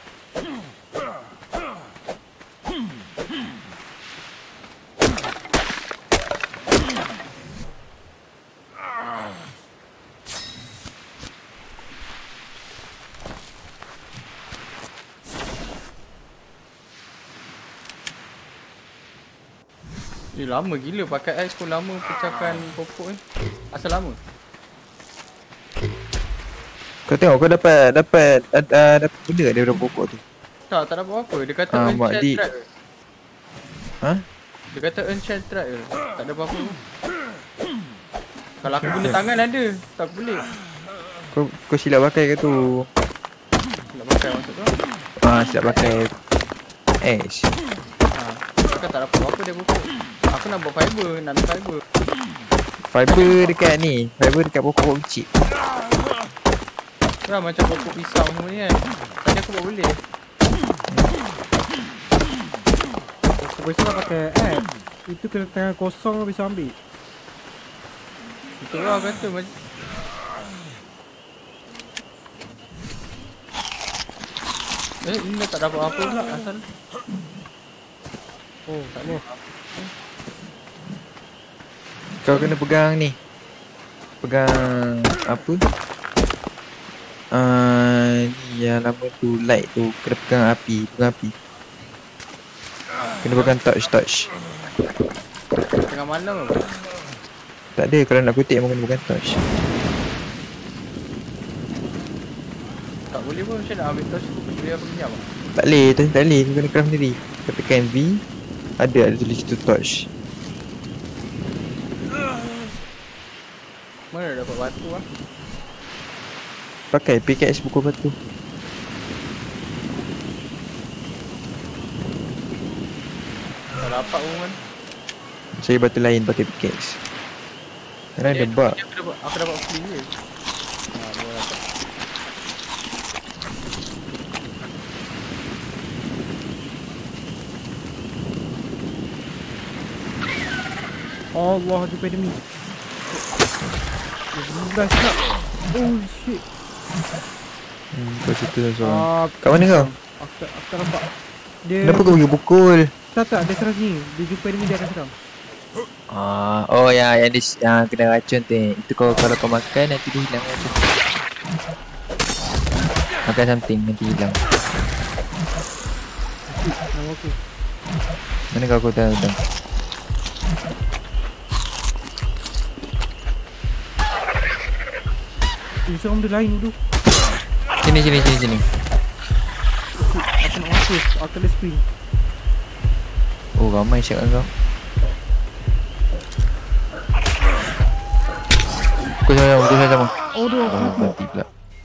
Eh lama gila pakai ais pun lama pecahkan pokok ni. Asal lama? Kau tengok kau dapat dapat uh, dapat benda tak daripada pokok tu? Tak, tak dapat apa. Dia kata Ah, enchant Mak Dik. track je. Ha? Dia kata enchant track je. Tak ada apa-apa. Kalau aku guna tangan ada. Tak boleh. Kau kau silap pakai ke tu? Nak pakai maksud tu. Ah, silap pakai ash. Ha. Aku tak dapat apa-apa dia pokok. Aku nak buat fiber, nak ambil fiber. Fiber dekat ni, fiber dekat pokok kecil. Lah macam pokok pisang semua ni kan. Tadi aku buat boleh. Aku biasa nak pakai app. Itu kena tangan kosong, bisa ambil. Betul lah kata macam Eh, ini dah tak dapat apa pula asal. Oh, tak apa. Kau kena pegang ni. Pegang apa? Uh, ni yang lama tu, light tu. Kena pegang api, pegang api. Kena pegang touch, touch. Tengah malam apa? Tak ada, kalau nak kutip memang kena pegang touch. Tak boleh pun macam nak ambil touch tu boleh apa kejap ah. Tak boleh, touch tak boleh. Kau kena craft sendiri. Kau tekan V. Ada, ada tulis situ touch. Mana dapat batu ah? Pakai pickaxe pukul batu. Tak dapat pun kan. Saya batu lain pakai pickaxe. Kerana ada bug. Aku dapat, aku dapat free je. Ha, boleh dapat. Allah, jumpa enemy. Belas tak. Oh shit. Hmm, kau situ lah seorang. Ah, Kat mana kau? Aku tak, aku tak nampak. Dia Kenapa kau pergi pukul? tak tak dia serang sini. Dia jumpa enemy dia akan serang. Ah, oh yang yang dia yang kena racun tu. eh. Itu kau kalau kau makan nanti dia hilang racun. Makan something nanti hilang. Nama aku. Mana kau kau tahu tahu. Eh, serang benda lain dulu. Sini sini sini sini. Aku nak mampus. Aku ada spring. Oh ramai siap kau. Kau sama kau sama. Oh, dah aku Oh nak. mati pula.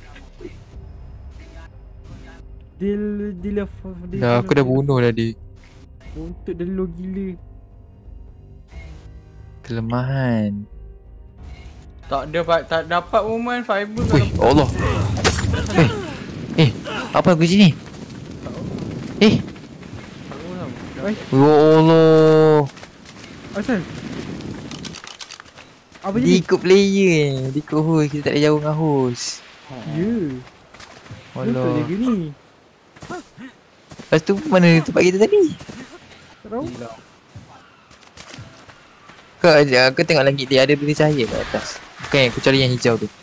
Dia dia dia dia. Dah aku dah bunuh dah dia. Untuk dia low gila. Kelemahan. Tak ada tak dapat woman fiber Wih, Allah. Eh. Eh, apa aku sini? Eh, Eh, ya Allah. asal. Apa Dia jadi? ikut player ni. Dia ikut host. Kita tak boleh jauh dengan host. Ya. Betul dia Allah. gini. Lepas tu mana tempat kita tadi? Tak tahu. Kau, kau tengok langit dia ada benda cahaya kat atas. Bukan yang kecuali yang hijau tu.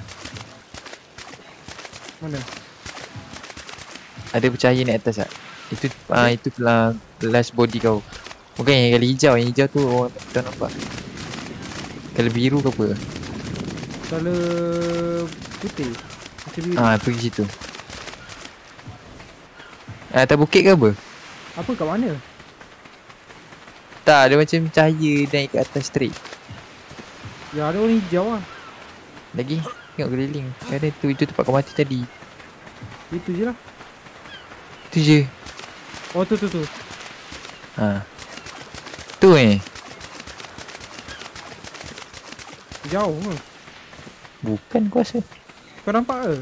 Mana? Ada bercahaya naik atas tak? Itu ah itu telah last body kau. Bukan yang kali hijau. Yang hijau tu orang tak nampak. Kalau biru ke apa? Color putih. Macam biru. Ah, pergi situ. Ah, atas bukit ke apa? Apa kat mana? Tak, dia macam cahaya naik ke atas straight. Ya ada orang hijau lah. Lagi tengok keliling. Ada tu, itu tempat kau mati tadi. Itu je lah. Tu je. Oh tu tu tu. Ha. Tu eh. Jauh ke? Bukan aku rasa. Kau nampak ke?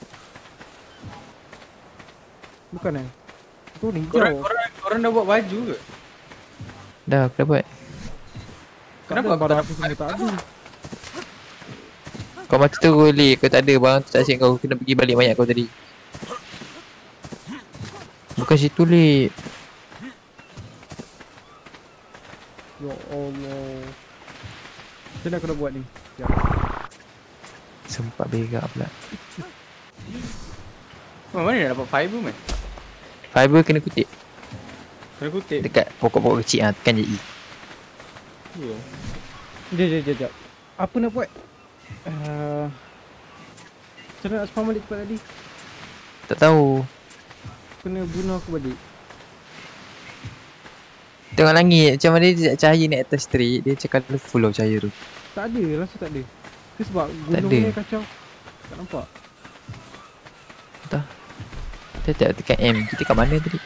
Bukan eh? Tu ni Korang, hijau. korang, korang dah buat baju ke? Dah aku dapat. Kenapa Kenapa aku barang tak aku semua tak ada? Kau mati tu boleh. Kau tak ada barang tu tak asyik kau. Kena pergi balik banyak kau tadi. Bukan situ lip. Ya Allah. Macam mana aku nak buat ni? Ya. Sempat berak pula. Oh, mana nak dapat fiber man? Fiber kena kutip. Kena kutip. Dekat pokok-pokok kecil ah, tekan je E. Ya. Jap jap jap jap. Apa nak buat? Uh, Macam mana nak spawn balik tempat tadi? Tak tahu. Kena bunuh aku balik. Tengok langit. Macam mana dia cahaya naik atas straight. Dia macam colourful lah cahaya tu. Tak ada, rasa tak ada. Ke sebab Tak gunung ada. ni kacau. Tak nampak. Kita tak tekan M. Kita kat mana tadi?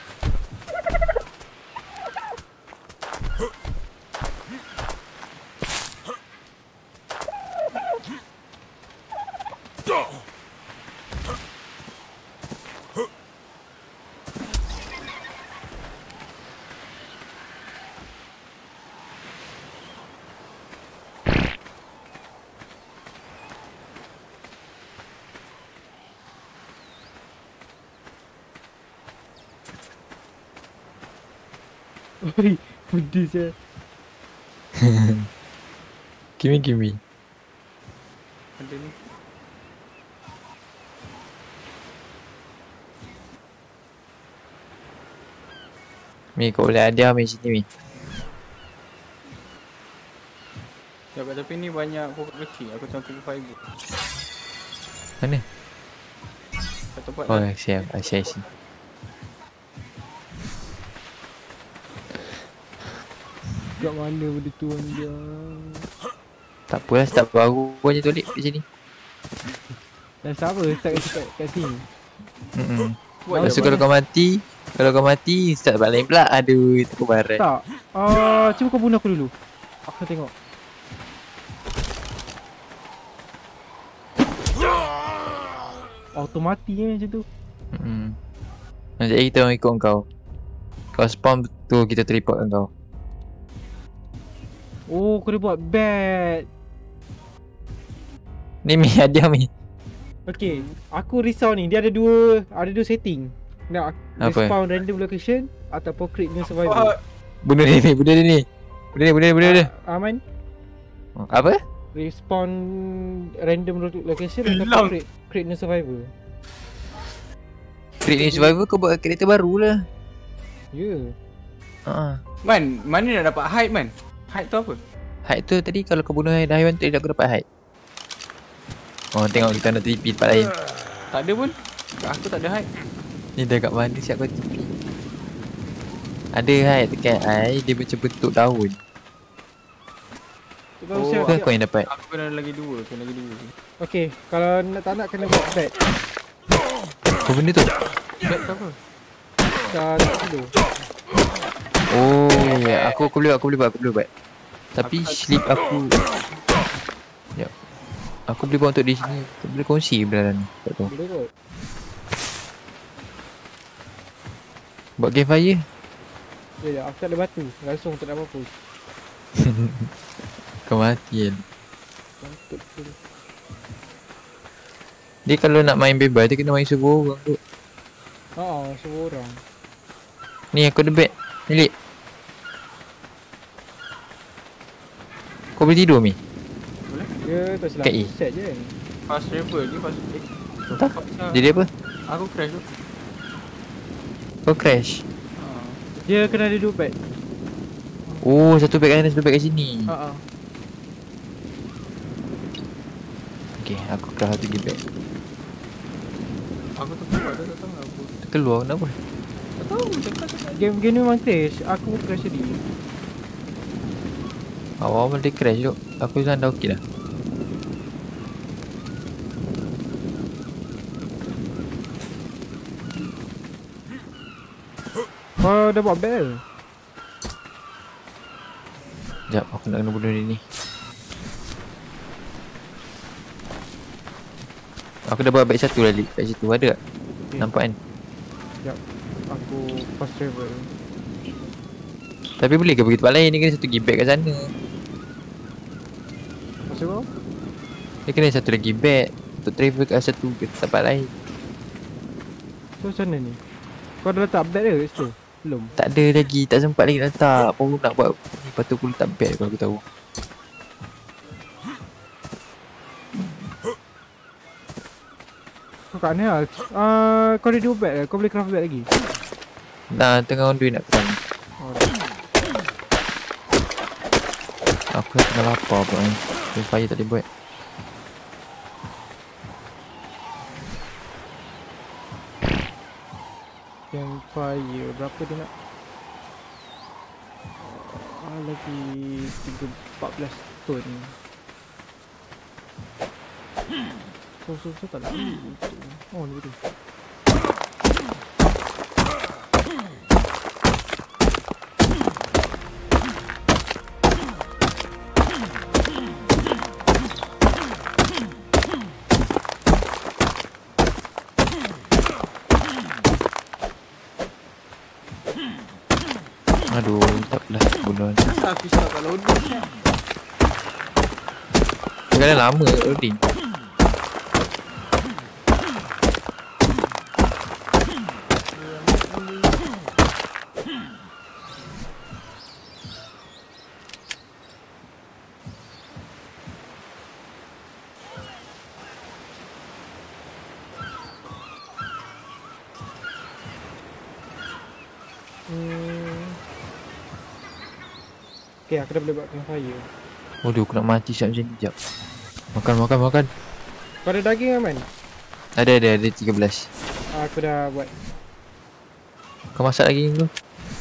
Oi, pedih je. Gimme gimme. Ada ni. Mi kau boleh hadiah Mi sini Mi. Ya, tapi ni banyak pokok kecil. Aku tengok ke fiber. Mana? Kat tempat Oh dah. siap, I see I see. Kat mana benda tu anda? Tak apalah, start baru je tulik kat sini. Dan siapa start kat, kat, kat sini? Hmm. Buat Lepas je tu kalau apa? kau mati, kalau kau mati start balik pula. Aduh, itu kebaran. Tak. Ah, cuba kau bunuh aku dulu. Aku tengok. Auto mati eh macam tu. Hmm. Jadi kita orang ikut kau. Kau spawn betul kita teleport kau. Oh, kau dah buat bad. Ni Mi hadiah Mi. Okay, aku risau ni. Dia ada dua, ada dua setting. Nak Apa? respawn random location ataupun create new Oh, survival. Bunuh dia ni, bunuh dia ni. Bunuh dia, bunuh dia, bunuh dia. Ah, Aman, Apa? respawn random lo- location Hilang. ataupun create, create new survival. Create ni survivor kau buat karakter baru lah. Ya. Yeah. Haa. Man, mana nak dapat hide man? Hide tu apa? Hide tu tadi kalau kau bunuh dah haiwan tu aku dapat hide. Oh tengok kita nak T P tempat lain. Tak ada pun. Aku tak ada hide. Ni dah kat mana siap kau T P. Ada hide dekat ai dia macam bentuk daun. Kau Oh, siap, Tu siap. kau yang dapat. Aku kena lagi dua, kena lagi dua. Okay, kalau nak tak nak kena buat bad. Kau benda tu. Bag tu apa? Dah tak dulu. Oh ya aku aku boleh buat, aku boleh buat, aku boleh buat. Tapi sleep aku. Ya. Aku boleh buat untuk di sini. Aku boleh kongsi benda ni. Tak tahu. Boleh kot. Buat game fire. Ya, ya, aku tak ada batu. Langsung tak ada apa-apa. Kau mati kan. Mantap tu. Dia kalau nak main bebas dia kena main server orang tu. Haa, semua orang. Ni aku ada bed. Ni Lip. Kau boleh tidur Mi? Dia tak silap. Kat E. Set je kan. Fast travel ni fast. Eh, Entah. fast- Jadi apa? Aku crash tu. Kau crash. Ha. Dia kena ada dua bed. Oh, satu beg kat sana, satu beg kat sini. Haa. Okey, aku craft satu beg. Aku tak tahu, aku tak tahu apa. Keluar kenapa? Tak tahu, cakap cakap. Game game ni memang crash. Aku pun crash tadi. Awal-awal dia crash tu. Aku sekarang dah okey dah. Kau dah buat bed. Sekejap, aku nak kena bunuh dia ni. Aku dah buat beg satu dah, Lip. Beg situ ada tak? Okay. Nampak kan? Sekejap. Aku fast travel. Tapi boleh ke pergi tempat lain? Dia kena satu lagi beg kat sana. Fast travel? Dia kena satu lagi beg untuk travel kat satu ke tempat lain. So macam mana ni? Kau dah letak bed ke kat situ? Belum? Tak ada lagi, tak sempat lagi nak letak. Baru nak buat ni, lepas tu aku letak beg kalau aku tahu. Kau kat mana? Uh, kau ada dua bed ke? Kau boleh craft bed lagi? Nah, tengah on duit nak kerang. Oh, Aku dah tengah lapar pula ni. Game fire tak boleh buat. Campfire. Berapa dia nak? Ah, lagi tiga empat belas ton. So so so tak nak. Oh ni betul. Aduh, tak apalah bunuh. Kenapa aku start kat loading ni? Kadang lama loading. Hmm. Okay, aku dah boleh buat campfire. Waduh, aku nak mati siap macam ni. Sekejap. Makan, makan, makan. Kau ada daging Aman? Ada, ada, ada tiga belas. Ah, aku dah buat. Kau masak lagi tu?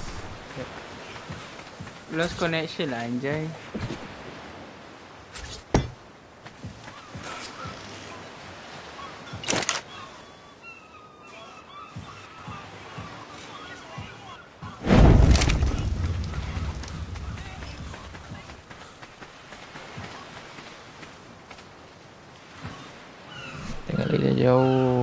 Lost connection lah anjay. Tengok lagi dah jauh.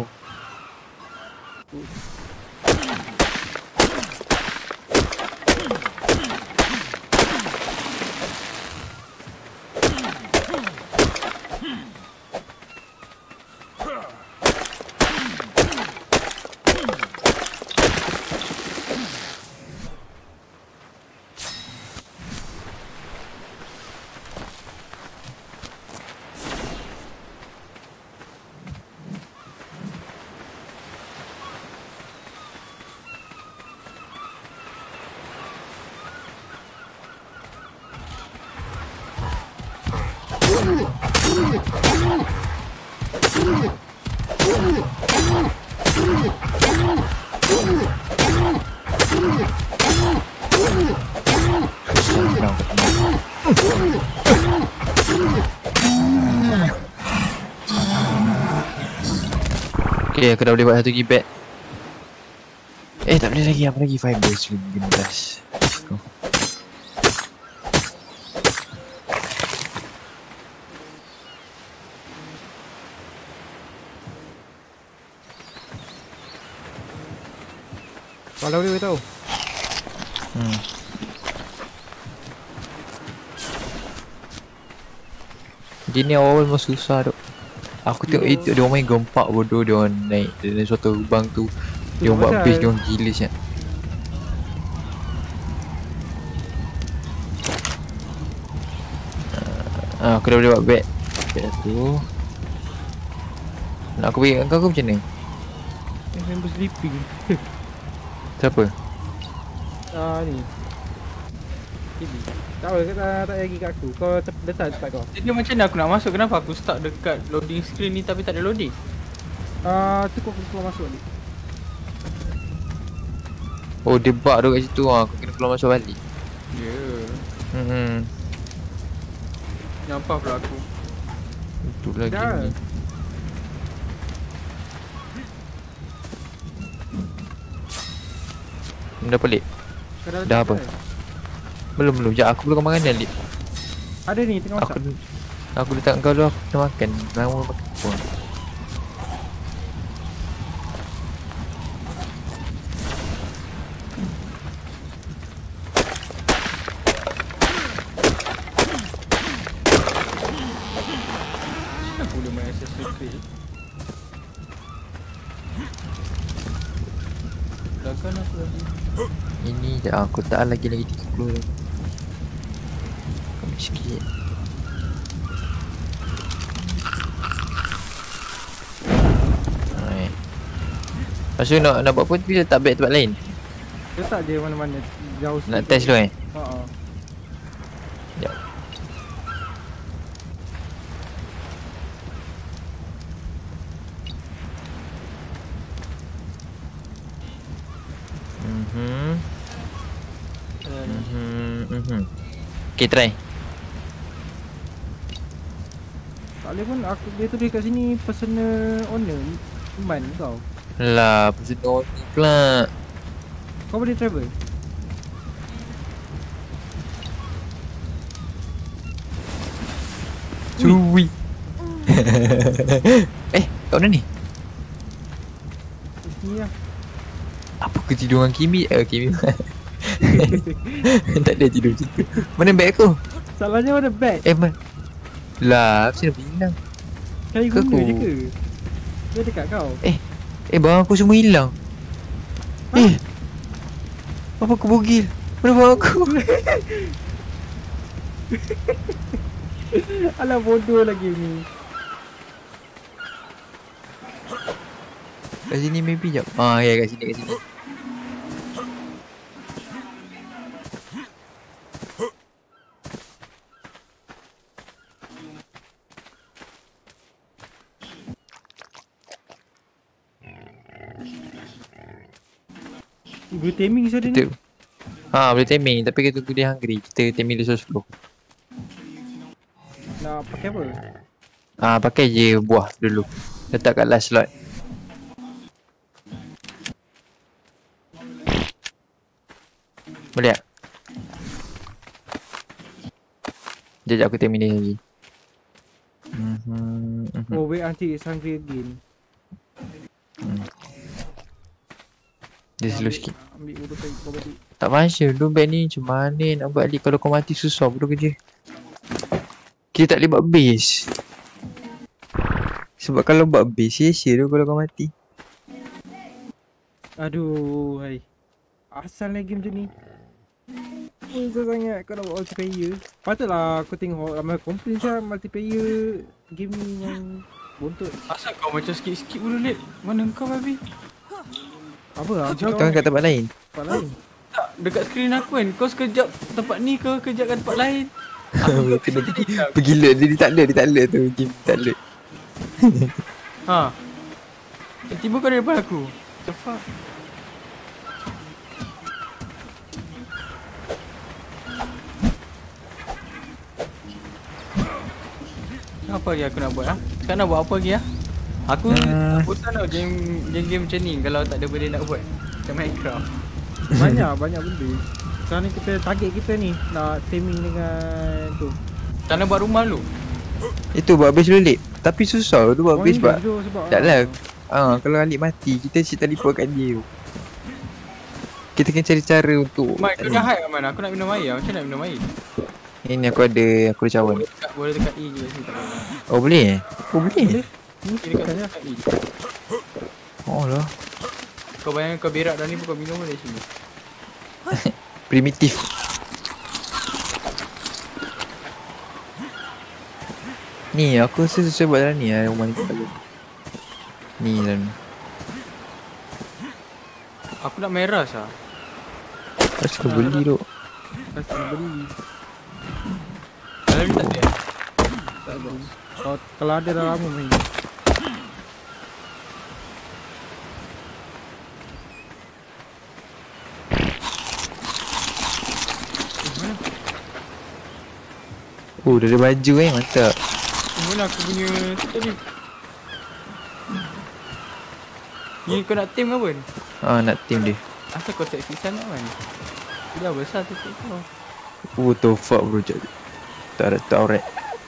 Okay, aku dah boleh buat satu keypad. Eh, tak boleh lagi. Apa lagi? Fiber lima belas. Let's go. Kalau dia tahu. Hmm. Gini awal memang susah dok. Aku tengok itu dia orang main gempak bodoh, dia orang naik dari suatu lubang tu. Dia orang buat base dia orang gila siap. Ah, aku dah boleh buat bed. Bed tu. Nak aku bagi kat kau ke macam ni? Member sleeping. Siapa? Ah ni. Ini. Tak apa, tak, tak lagi kat aku. Kau tep- letak tempat kau. Jadi macam mana aku nak masuk? Kenapa aku stuck dekat loading screen ni tapi tak ada loading? Ah, tu kau keluar masuk ni. Oh, dia bug tu kat situ ah. Aku kena keluar masuk balik. Ya. Yeah. Hmm. Nampak pula aku. Itu lagi Dah. ni. Dah pelik. Kau dah, Dah letak apa? kan? Belum belum. Sekejap aku belum makan ni Lip. Ada ni tengah masak. Aku aku letak kau dulu, aku kena makan. Lama makan pun. Aku boleh main Assassin's Creed. Takkan aku lagi. Ini je aku tak lagi lagi tiga puluh. Kami sikit. Alright. Lepas tu nak, nak buat apa tu bisa tak back tempat lain? Letak je mana-mana jauh sikit. Nak test dulu eh? Haa. Sekejap. Mhm. Mhm. Mhm. Okay, try. Tak boleh pun aku dia tu dekat sini personal owner Iman kau. Lah, personal ni pula. Kau boleh travel. Cui. Eh, kat mana ni? Sini lah. Apa aku tidur dengan Kimi? Eh, Kimi. Tak ada tidur macam tu. Mana beg aku? Salahnya mana bag? Eh, man. Lah, apa sih hilang? Kali ke guna aku? je ke? Dia dekat kau. Eh, eh barang aku semua hilang. Ha? Eh. Apa aku bogil? Mana barang aku? Alah bodoh lagi ni. Kat sini maybe jap. Ah, ya kat sini kat sini. Boleh taming saya Kita ni. Ha boleh taming tapi kita tunggu dia hungry. Kita taming dia slow. Nak pakai apa? Ah pakai je buah dulu. Letak kat last slot. Boleh tak? Sekejap aku taming dia lagi. Mhm. mhm. Oh wait until it's hungry again. Dia slow sikit. Ambil bodoh tadi kau balik. Tak macam lu bag ni macam mana nak buat alik kalau kau mati susah bodoh kerja. Kita tak boleh buat base. Sebab kalau buat base sia-sia tu kalau kau mati. Aduh, hai. Asal lagi macam ni. Susah sangat kau nak buat multiplayer. Patutlah aku tengok ramai komplain saya multiplayer game ni yang bontot. Asal kau macam skip-skip dulu Lid? Mana kau babi? Apa lah? Kau kan kat tempat lain. Tempat lain. Tak, dekat skrin aku kan. Kau sekejap tempat ni ke kejap kat tempat lain. Kena pergi pergi load dia, dia tak load, dia tak load tu game tak load. Ha. Tiba kau ada depan aku. The fuck? Apa lagi aku nak buat ah? Sekarang nak buat apa lagi ah? Aku Ah. bosan tau game game-game macam ni kalau tak ada benda nak buat. Macam Minecraft. Banyak, banyak benda. Sekarang ni kita target kita ni nak taming dengan tu. Tak nak buat rumah lu. Itu buat base dulu Lik. Tapi susah tu buat Orang base ni sebab bodoh sebab tak lah. Ah kalau Alik mati kita si teleport kat dia. Kita kena cari cara untuk Mat, kau dah hide kat mana? Aku nak minum air. Macam nak minum air? Ini aku ada aku ada cawan. Boleh dekat, boleh dekat E je kat sini tak apa. Oh boleh eh? Oh boleh. Ni Ni dekat, kan ya. dekat E. Oh lah. Kau bayangkan kau berak dah ni pun kau minum dari sini. Primitif. Ni aku rasa sesuai buat dalam ni lah rumah ni bagus. Ni dalam ni. Aku nak meras ah. Aku suka beli tu. Kasi nak beli. Dalam ni tak ada. Tak ada. Kalau, kalau ada dah lama main. Oh dah ada baju eh mantap. Mana aku punya tu tadi? Ni kau nak team ke apa ni? Ah nak team dia. Asal kau seksi sangat kan? Dah besar tu kau. What the fuck bro jadi. Tak ada tauret.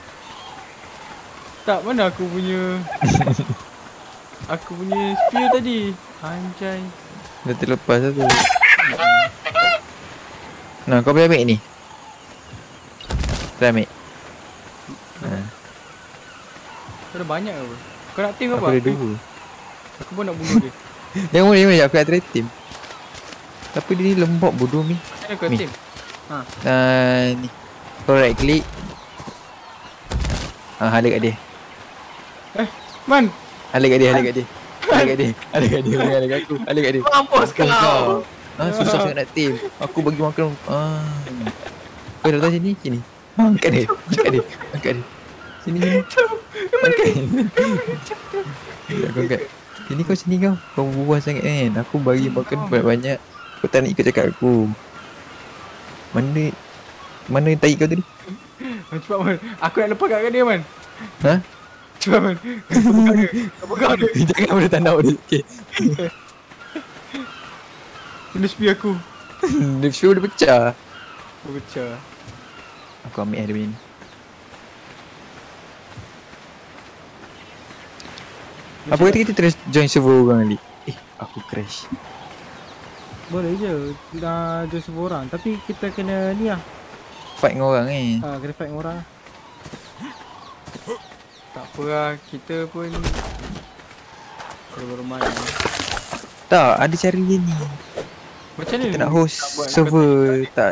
Tak, mana aku punya aku punya spear tadi. Anjay. Dah terlepas lah tu. Nah kau boleh ambil ni. Boleh ambil. Ha. Kau ada banyak ke apa? Kau nak team ke Aku apa? ada dua. Aku pun nak bunuh dia. Jangan boleh boleh aku nak try team. Tapi dia ni lembab bodoh ni. Macam mana kau Ni. team? Ha. Uh, ni. Kau right click. Ah hala kat dia. Man, Hala kat dia, hala kat dia. Hala kat dia. Hala kat dia, hala kat aku. Hala kat dia. mampus kau. Ah susah sangat nak team. Aku bagi makan. Ah. Kau datang sini, sini. Angkat dia. Angkat dia. Angkat dia. Sini sini. Angkat. Aku angkat. Sini kau sini kau. Kau buah sangat kan. Aku bagi makan banyak-banyak. Kau tak nak ikut cakap aku. Mana mana tai kau tadi? Cepat man. Aku nak lepas kat dia man. Ha? Cepat man. Kau pegang dia. Kau pegang dia. Jangan boleh tanda dia. Okey. Ini spear aku. Dia show dia pecah. Aku pecah. Aku ambil dia punya ni. Apa kata kita terus join server orang kali? Eh, aku crash. Boleh je. Dah join semua orang. Tapi kita kena ni lah. Fight dengan orang eh. Ha, kena fight dengan orang lah. Tak apa lah. Kita pun kalau bermain. Tak, ada cara dia ni. Macam mana Kita ni nak host buat server tak.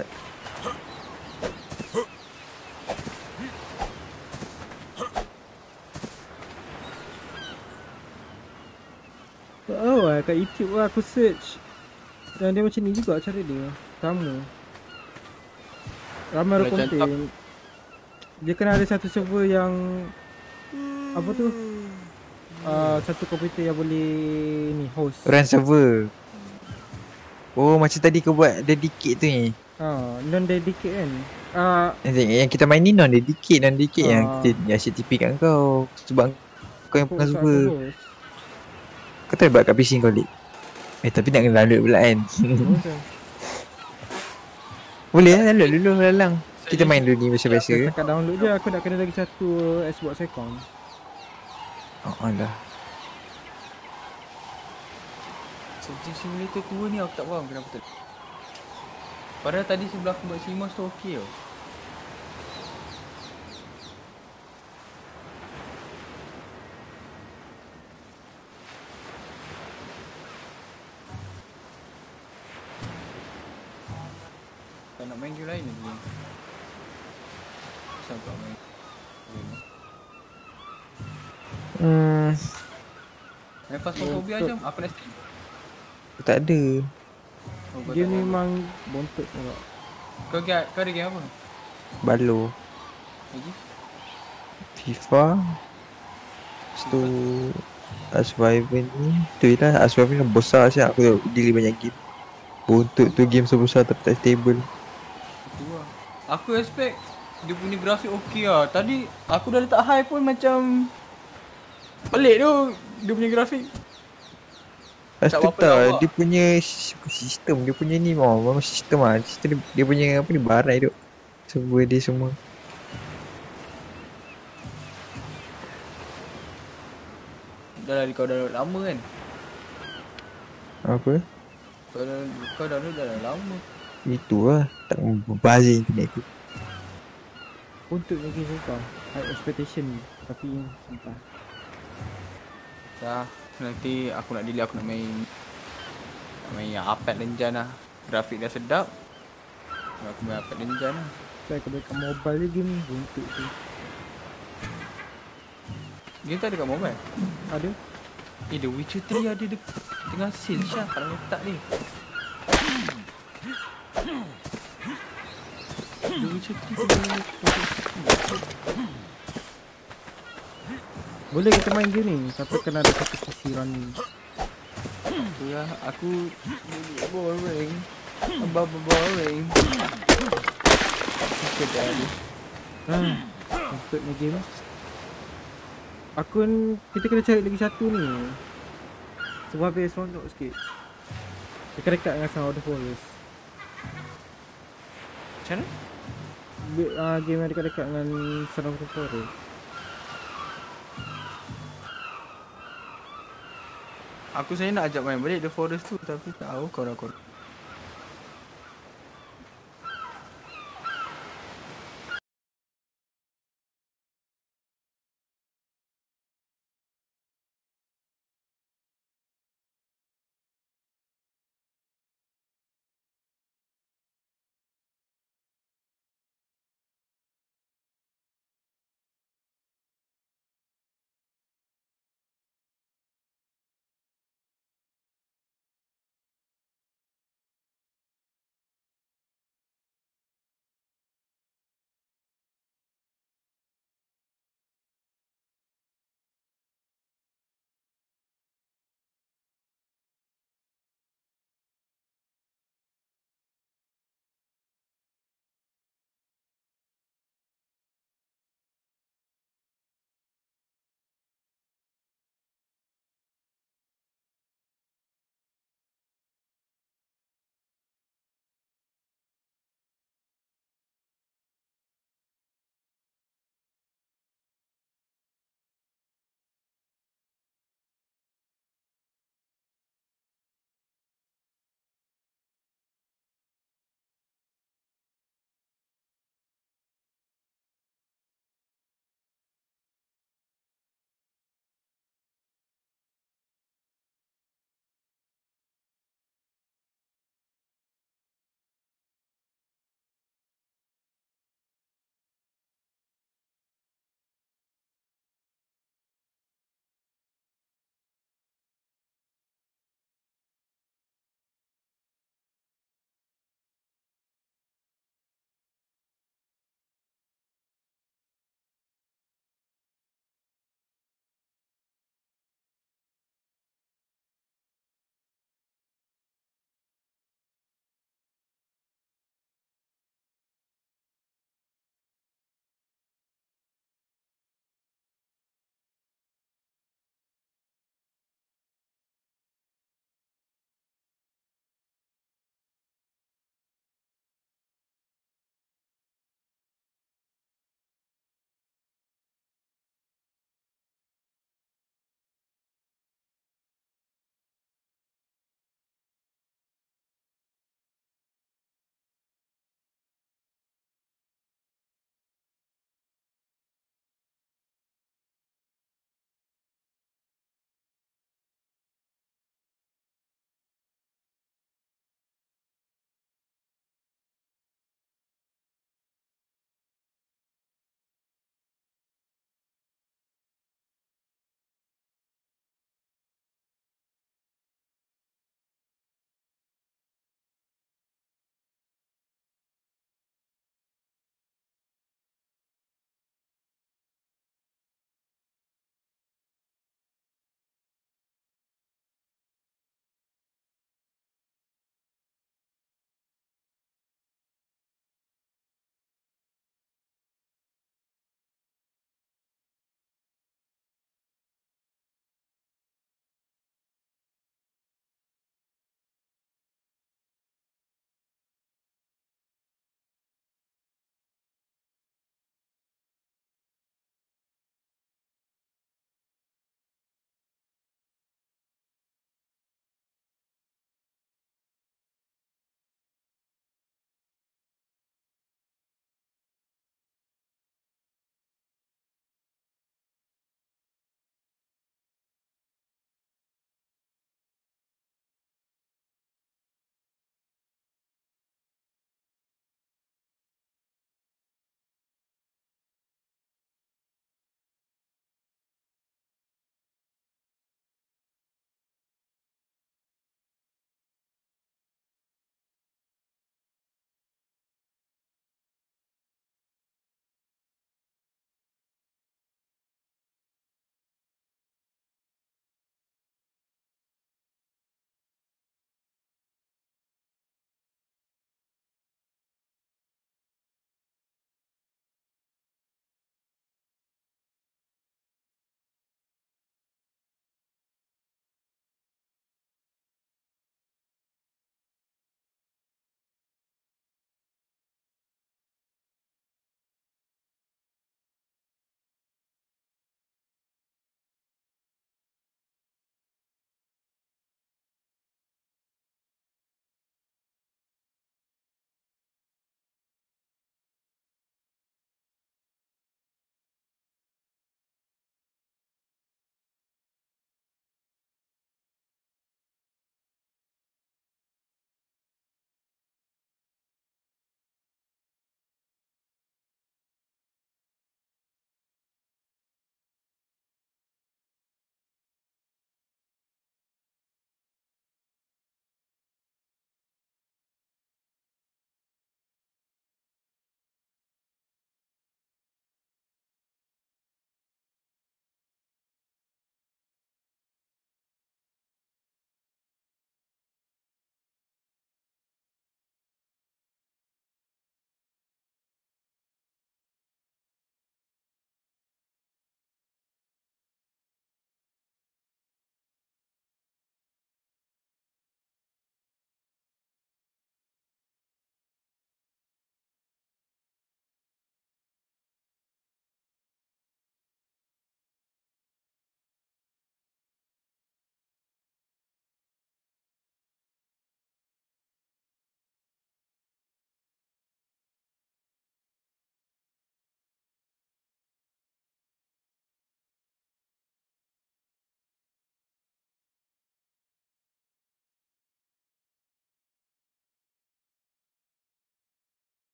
Oh, eh, kat YouTube lah aku search. Dan dia macam ni juga cara dia. Sama. Ramai orang Macam komplain. Dia kena ada satu server yang apa tu? uh, satu komputer yang boleh ni host. Run server. Oh macam tadi kau buat dedicate tu ni. Ha, non dedicate kan. Ah Yang, yang kita main ni non dedicate, non dedicate yang Ah. kita yang H T T P kat kau. Sebab kau yang aku pegang sebab server. aku host. Kau try buat kat P C kau Lik. Eh tapi nak kena download pula kan. Betul. Boleh lah download dulu lalang. Kita main dulu ni biasa-biasa. Aku tak download je, aku nak kena lagi satu Xbox account. Oh alah. Subject simulator tua ni aku tak faham kenapa tak. Padahal tadi sebelah aku buat CMOS tu okey tau. Tak nak main game lain lagi. Kenapa tak main game? Hmm, Main Phasmophobia je, aku nak stream. tak ada. Oh, kau Dia tak main. memang bontot juga. Kau, kau, kau ada game apa? Balo. Lagi? FIFA. Lepas tu Survivor ni. Tu je lah. Survivor ni besar siap. Aku tengok delay banyak game. Untuk tu game sebesar tapi tak stable. Itu lah. Aku expect dia punya grafik okey lah. Tadi aku dah letak high pun macam pelik tu dia punya grafik. Lepas Tak tu berapa tak, lawak. dia punya s- sistem, dia punya ni mau, memang sistem lah. Sistem dia, dia punya apa ni barai tu. Server dia semua. Dah lah kau dah lama kan? Apa? Kau dah kau dah dah dah lama. Itu lah. Tak berbazir internet tu. Bontot lagi suka. High expectation ni. Tapi sumpah. Dah nanti aku nak delete, aku nak main nak main yang Apad Lenjan lah. Grafik dah sedap. Aku main Apad Lenjan lah. Saya kebanyakan mobile je game ni. Bontot tu. Game tak ada kat mobile. Ada? Eh, The Witcher three ada de- tengah sale Syah kalau letak ni. The Witcher three tengah Boleh kita main game ni. Tapi kena ada satu sisi running. tu lah, aku boring. Abang boring. Kedai ni. Ah, bontot ni game. Aku n- kita kena cari lagi satu ni. Sebab habis seronok sikit. Dekat-dekat dengan Sound of the Forest. Macam mana? Be- uh, game yang dekat-dekat dengan Sound of the Forest. Aku saya nak ajak main balik The Forest tu tapi tak tahu kau nak kau.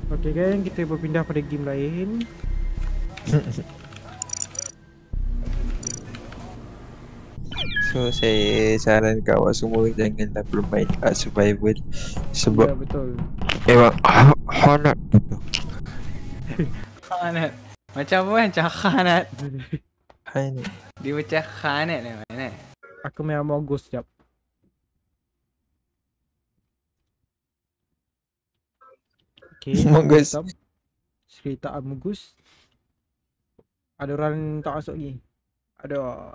Okay kan, kita berpindah pada game lain. So saya sarankan awak semua janganlah bermain art survival sebab Ya betul. memang ha- hangat betul. Khanat. Macam apa macam khanat. Hangat. Dia macam khanat ni mana. Aku main Among Us sekejap. Okay, Among Us. hitam. Cerita Among Us. Ada orang tak masuk lagi. Ada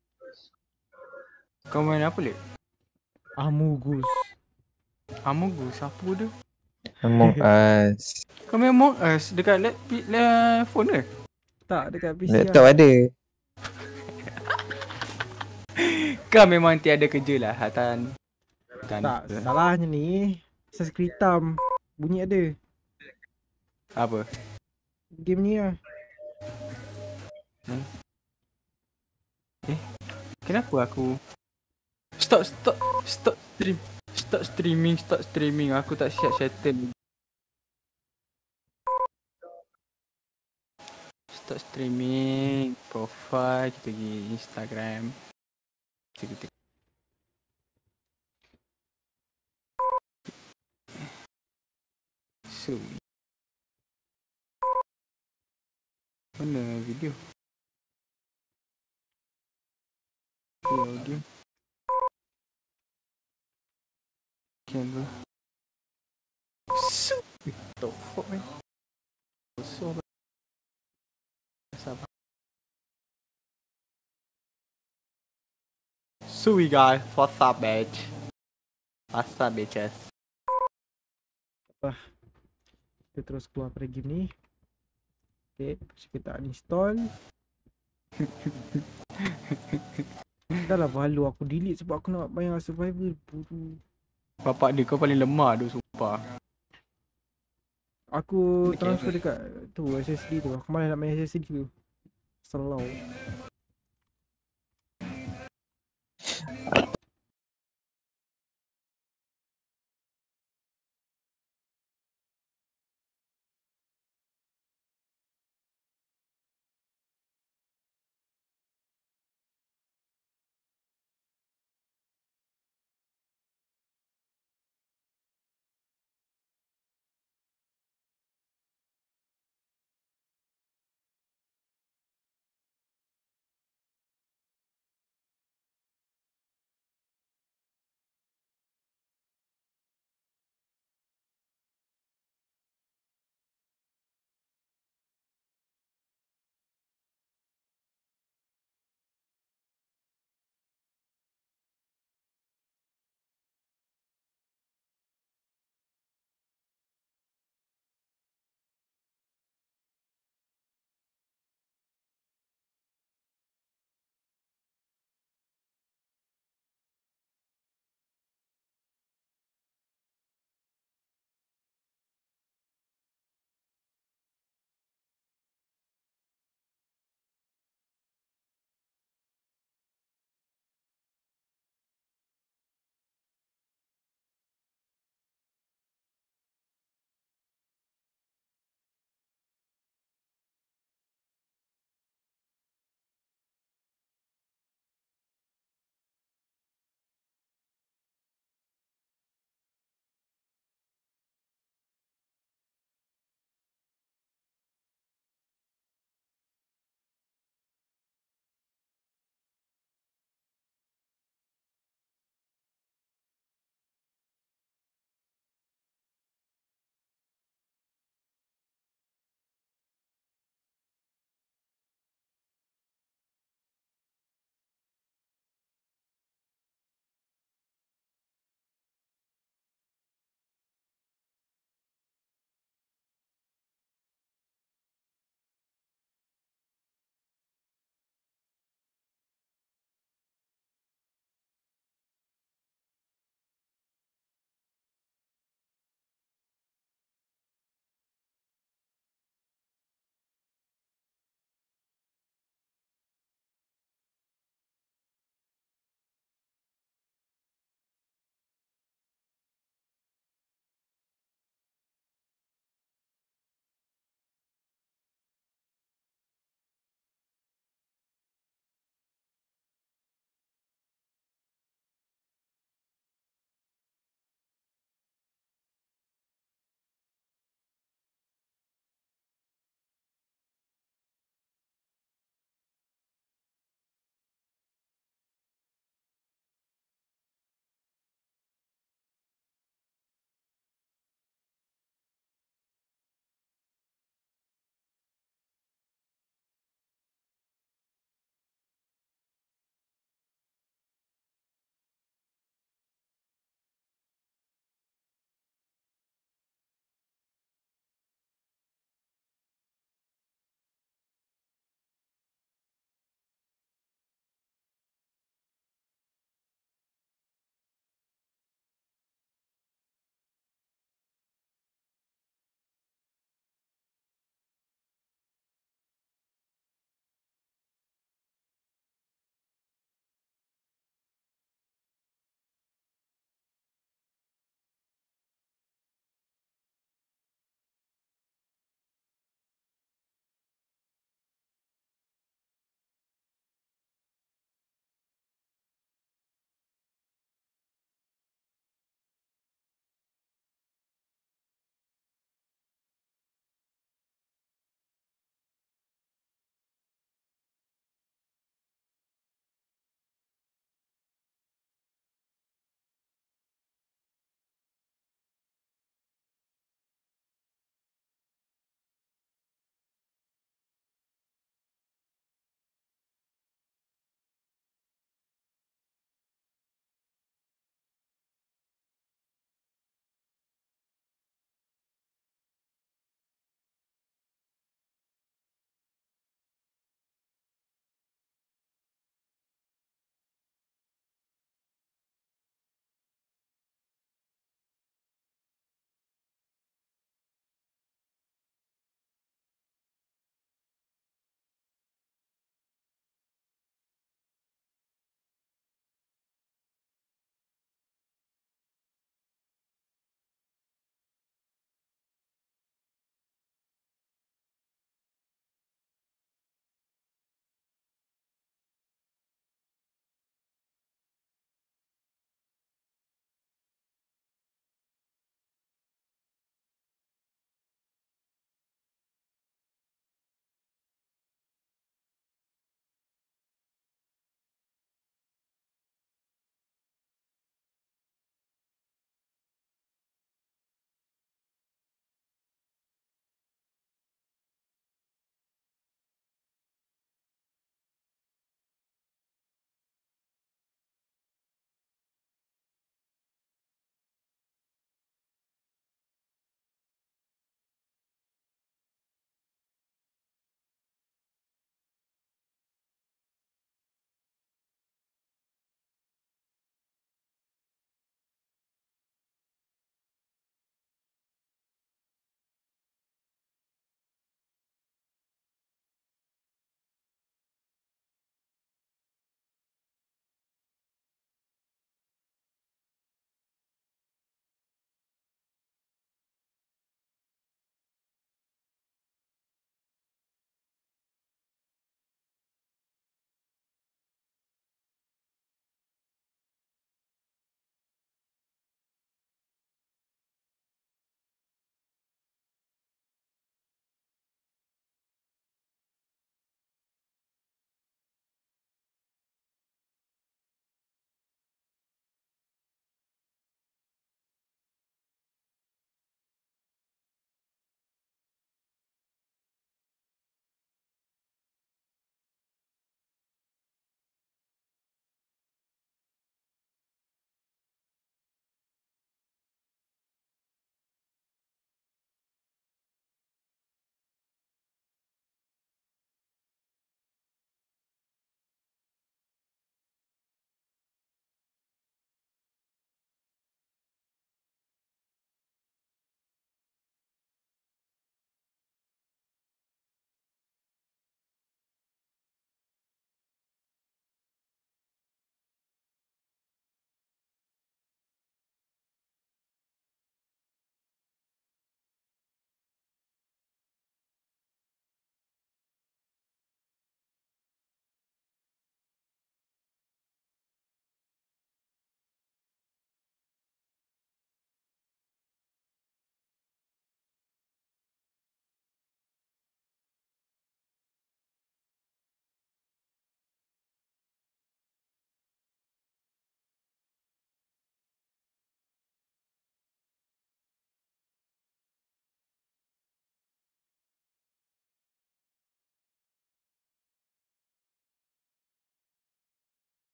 Kau main apa lek? Among Us. Among Us apa tu? Among Us. Kau main Among Us dekat lap, lap phone ke? Tak, dekat P C Laptop lah. ada. Kau memang tiada kerja lah Hatan. Hatan. Tak, salahnya ni Subscribe hitam. Bunyi ada. Apa? Game ni lah. Kenapa aku Stop stop stop stream Stop streaming Stop streaming Aku tak siap settle. Stop streaming Profile kita pergi Instagram. Kita kita So mana video? Audio. Camera. So, the fuck man. So sabar. So we guys, what's up bitch? What's up bitches? Kita terus keluar pada game ni. Okay, lepas kita uninstall. Dah lah malu aku delete sebab aku nak main survival. Bodoh. Bapak dia kau paling lemah tu sumpah. Aku Okay, transfer dekat tu S S D tu. Aku malah nak main S S D tu. Selau.